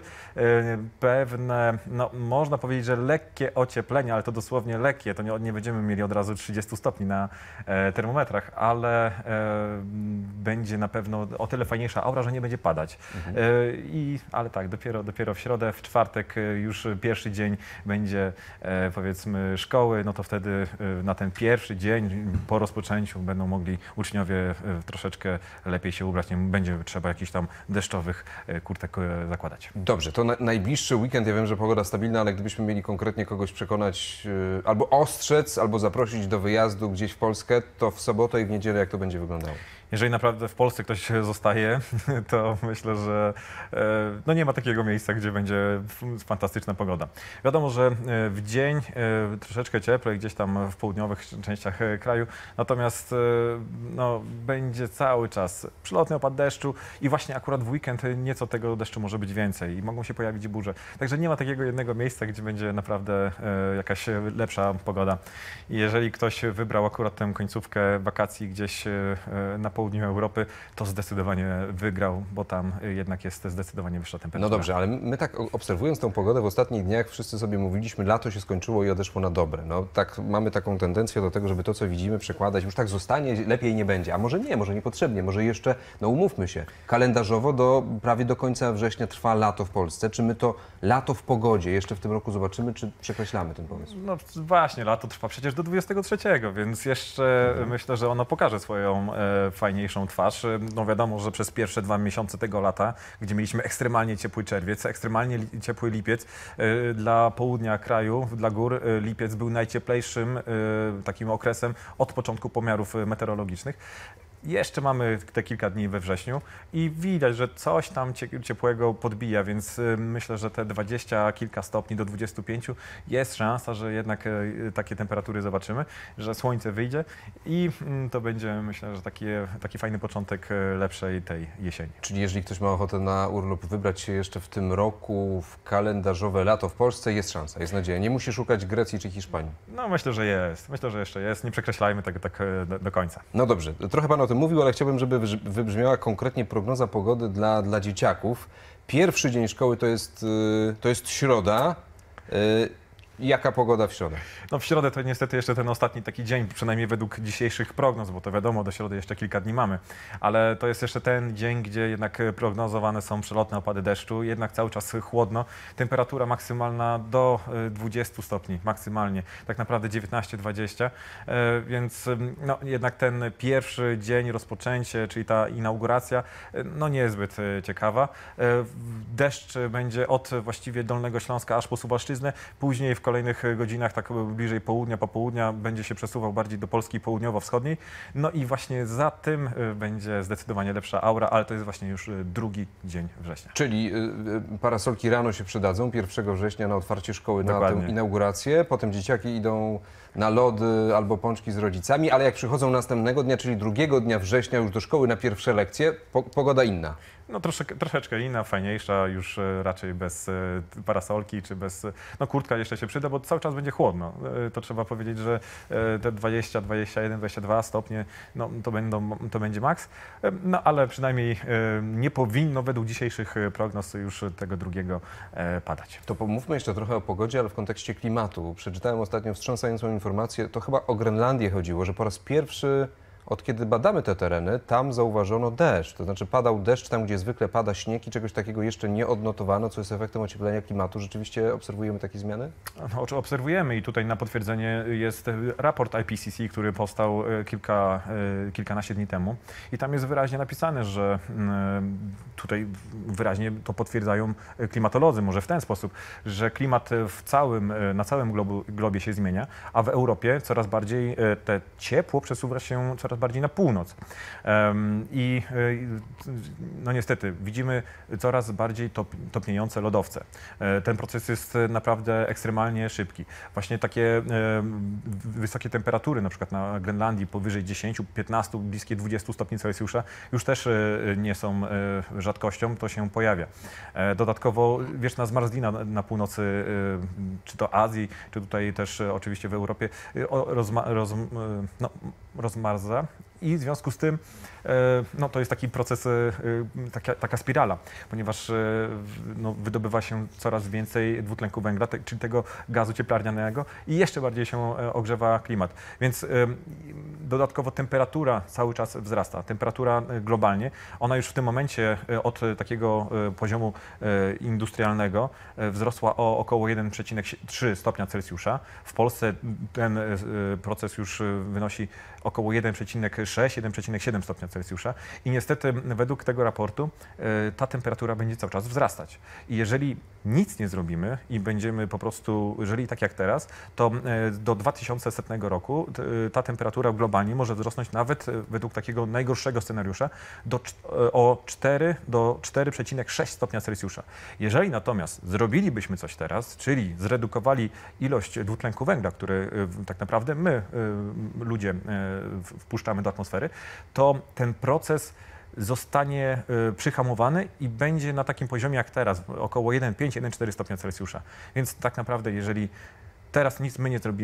pewne, można powiedzieć, że lekkie ocieplenie, ale to dosłownie lekkie, to nie będziemy mieli od razu 30 stopni na termometrach, ale będzie na pewno o tyle fajniejsza aura, że nie będzie padać. Ale tak, dopiero w środę, w czwartek już pierwszy dzień będzie powiedzmy szkoły, no to wtedy na ten pierwszy dzień po rozpoczęciu będą mogli uczniowie troszeczkę lepiej się ubrać, nie będzie trzeba jakichś tam deszczowych kurtek zakładać. Dobrze, to najbliższy weekend, ja wiem, że pogoda stabilna, ale gdybyśmy mieli konkretnie kogoś przekonać, albo ostrzec, albo zaprosić do wyjazdu gdzieś w Polskę, to w sobotę i w niedzielę jak to będzie wyglądało? Jeżeli naprawdę w Polsce ktoś zostaje, to myślę, że nie ma takiego miejsca, gdzie będzie fantastyczna pogoda. Wiadomo, że w dzień troszeczkę cieplej gdzieś tam w południowych częściach kraju, natomiast będzie cały czas przelotny opad deszczu i właśnie akurat w weekend nieco tego deszczu może być więcej i mogą się pojawić burze. Także nie ma takiego jednego miejsca, gdzie będzie naprawdę jakaś lepsza pogoda. I jeżeli ktoś wybrał akurat tę końcówkę wakacji gdzieś na południu, południu Europy, to zdecydowanie wygrał, bo tam jednak jest zdecydowanie wyższa temperatura. No dobrze, ale my tak obserwując tą pogodę w ostatnich dniach wszyscy sobie mówiliśmy, lato się skończyło i odeszło na dobre. No tak, mamy taką tendencję do tego, żeby to, co widzimy, przekładać, już tak zostanie, lepiej nie będzie. A może niepotrzebnie, może jeszcze, no umówmy się, kalendarzowo prawie do końca września trwa lato w Polsce. Czy my to lato w pogodzie jeszcze w tym roku zobaczymy, czy przekreślamy ten pomysł? No właśnie, lato trwa przecież do 23, więc jeszcze myślę, że ono pokaże swoją fajniejszą twarz. No wiadomo, że przez pierwsze 2 miesiące tego lata, gdzie mieliśmy ekstremalnie ciepły czerwiec, ekstremalnie ciepły lipiec, dla południa kraju, dla gór, lipiec był najcieplejszym takim okresem od początku pomiarów meteorologicznych. Jeszcze mamy te kilka dni we wrześniu i widać, że coś tam ciepłego podbija, więc myślę, że te 20 kilka stopni do 25 jest szansa, że jednak takie temperatury zobaczymy, że słońce wyjdzie i to będzie, myślę, że taki fajny początek lepszej tej jesieni. Czyli jeżeli ktoś ma ochotę na urlop wybrać się jeszcze w tym roku w kalendarzowe lato w Polsce, jest szansa, jest nadzieja. Nie musi szukać Grecji czy Hiszpanii. No myślę, że jest. Myślę, że jeszcze jest. Nie przekreślajmy tego tak do końca. No dobrze, trochę Pan o tym mówił, ale chciałbym, żeby wybrzmiała konkretnie prognoza pogody dla dzieciaków. Pierwszy dzień szkoły to jest środa. Jaka pogoda w środę? No w środę to niestety jeszcze ten ostatni taki dzień, przynajmniej według dzisiejszych prognoz, bo to wiadomo, do środy jeszcze kilka dni mamy, ale to jest jeszcze ten dzień, gdzie jednak prognozowane są przelotne opady deszczu, jednak cały czas chłodno, temperatura maksymalna do 20 stopni, maksymalnie, tak naprawdę 19-20, więc no, jednak ten pierwszy dzień, rozpoczęcie, czyli ta inauguracja, no niezbyt ciekawa. Deszcz będzie od właściwie Dolnego Śląska aż po Suwalszczyznę, później w kolejnych godzinach, tak bliżej południa, będzie się przesuwał bardziej do Polski południowo-wschodniej. No i właśnie za tym będzie zdecydowanie lepsza aura, ale to jest właśnie już drugi dzień września. Czyli parasolki rano się przydadzą, 1 września na otwarcie szkoły, Dokładnie. na tę inaugurację. Potem dzieciaki idą na lody albo pączki z rodzicami, ale jak przychodzą następnego dnia, czyli 2 dnia września już do szkoły na pierwsze lekcje, pogoda inna. No troszeczkę inna, fajniejsza, już raczej bez parasolki czy bez... No kurtka jeszcze się przyda, bo cały czas będzie chłodno. To trzeba powiedzieć, że te 20, 21, 22 stopnie, no to będzie maks. No ale przynajmniej nie powinno według dzisiejszych prognoz już tego drugiego padać. To pomówmy jeszcze trochę o pogodzie, ale w kontekście klimatu. Przeczytałem ostatnio wstrząsającą informację, to chyba o Grenlandię chodziło, że po raz pierwszy od kiedy badamy te tereny, tam zauważono deszcz. To znaczy padał deszcz tam, gdzie zwykle pada śnieg i czegoś takiego jeszcze nie odnotowano, co jest efektem ocieplenia klimatu. Rzeczywiście obserwujemy takie zmiany? No, obserwujemy i tutaj na potwierdzenie jest raport IPCC, który powstał kilkanaście dni temu i tam jest wyraźnie napisane, że tutaj wyraźnie to potwierdzają klimatolodzy, może w ten sposób, że klimat na całym globie się zmienia, a w Europie coraz bardziej te ciepło przesuwa się coraz bardziej na północ. I no niestety widzimy coraz bardziej topniejące lodowce. Ten proces jest naprawdę ekstremalnie szybki. Właśnie takie wysokie temperatury, na przykład na Grenlandii powyżej 10, 15, bliskie 20 stopni Celsjusza już też nie są rzadkością, to się pojawia. Dodatkowo wieczna zmarzlina na północy, czy to Azji, czy tutaj też oczywiście w Europie, rozmarza i w związku z tym no, to jest taki proces, taka spirala, ponieważ no, wydobywa się coraz więcej dwutlenku węgla, czyli tego gazu cieplarnianego i jeszcze bardziej się ogrzewa klimat. Więc dodatkowo temperatura cały czas wzrasta. Temperatura globalnie, ona już w tym momencie od takiego poziomu industrialnego wzrosła o około 1,3 stopnia Celsjusza. W Polsce ten proces już wynosi około 1,6-1,7 stopnia Celsjusza i niestety według tego raportu ta temperatura będzie cały czas wzrastać. I jeżeli nic nie zrobimy i będziemy po prostu żyli tak jak teraz, to do 2100 roku ta temperatura globalnie może wzrosnąć nawet według takiego najgorszego scenariusza o 4 do 4,6 stopnia Celsjusza. Jeżeli natomiast zrobilibyśmy coś teraz, czyli zredukowali ilość dwutlenku węgla, który tak naprawdę my, ludzie, wpuszczamy do atmosfery, to ten proces zostanie przyhamowany i będzie na takim poziomie jak teraz, około 1,5-1,4 stopnia Celsjusza. Więc tak naprawdę, jeżeli teraz nic my nie zrobimy,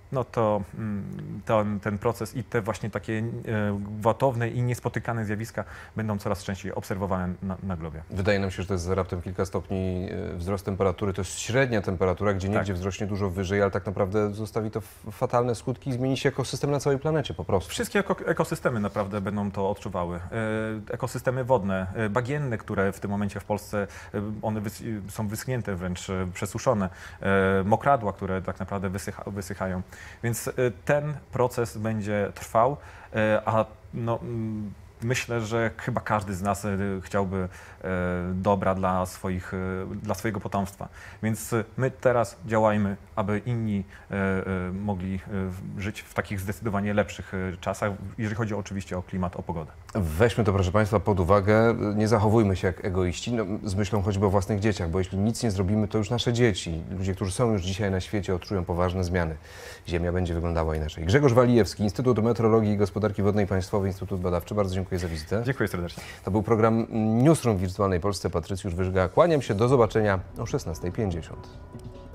no to ten proces i te właśnie takie gwałtowne i niespotykane zjawiska będą coraz częściej obserwowane na globie. Wydaje nam się, że to jest raptem kilka stopni wzrost temperatury. To jest średnia temperatura, gdzie niegdzie wzrośnie dużo wyżej, ale tak naprawdę zostawi to fatalne skutki i zmieni się ekosystem na całej planecie po prostu. Wszystkie ekosystemy naprawdę będą to odczuwały. Ekosystemy wodne, bagienne, które w tym momencie w Polsce one są wyschnięte, wręcz przesuszone, mokradła, które tak naprawdę wysychają. Więc ten proces będzie trwał, a no, myślę, że chyba każdy z nas chciałby dobra dla swojego potomstwa. Więc my teraz działajmy, aby inni mogli żyć w takich zdecydowanie lepszych czasach, jeżeli chodzi oczywiście o klimat, o pogodę. Weźmy to, proszę Państwa, pod uwagę. Nie zachowujmy się jak egoiści, z myślą choćby o własnych dzieciach, bo jeśli nic nie zrobimy, to już nasze dzieci, ludzie, którzy są już dzisiaj na świecie, odczują poważne zmiany. Ziemia będzie wyglądała inaczej. Grzegorz Walijewski, Instytut Meteorologii i Gospodarki Wodnej, Państwowy Instytut Badawczy. Bardzo dziękuję za wizytę. Dziękuję serdecznie. To był program Newsroom w Wirtualnej Polsce. Patrycjusz Wyżga. Kłaniam się. Do zobaczenia o 16:50.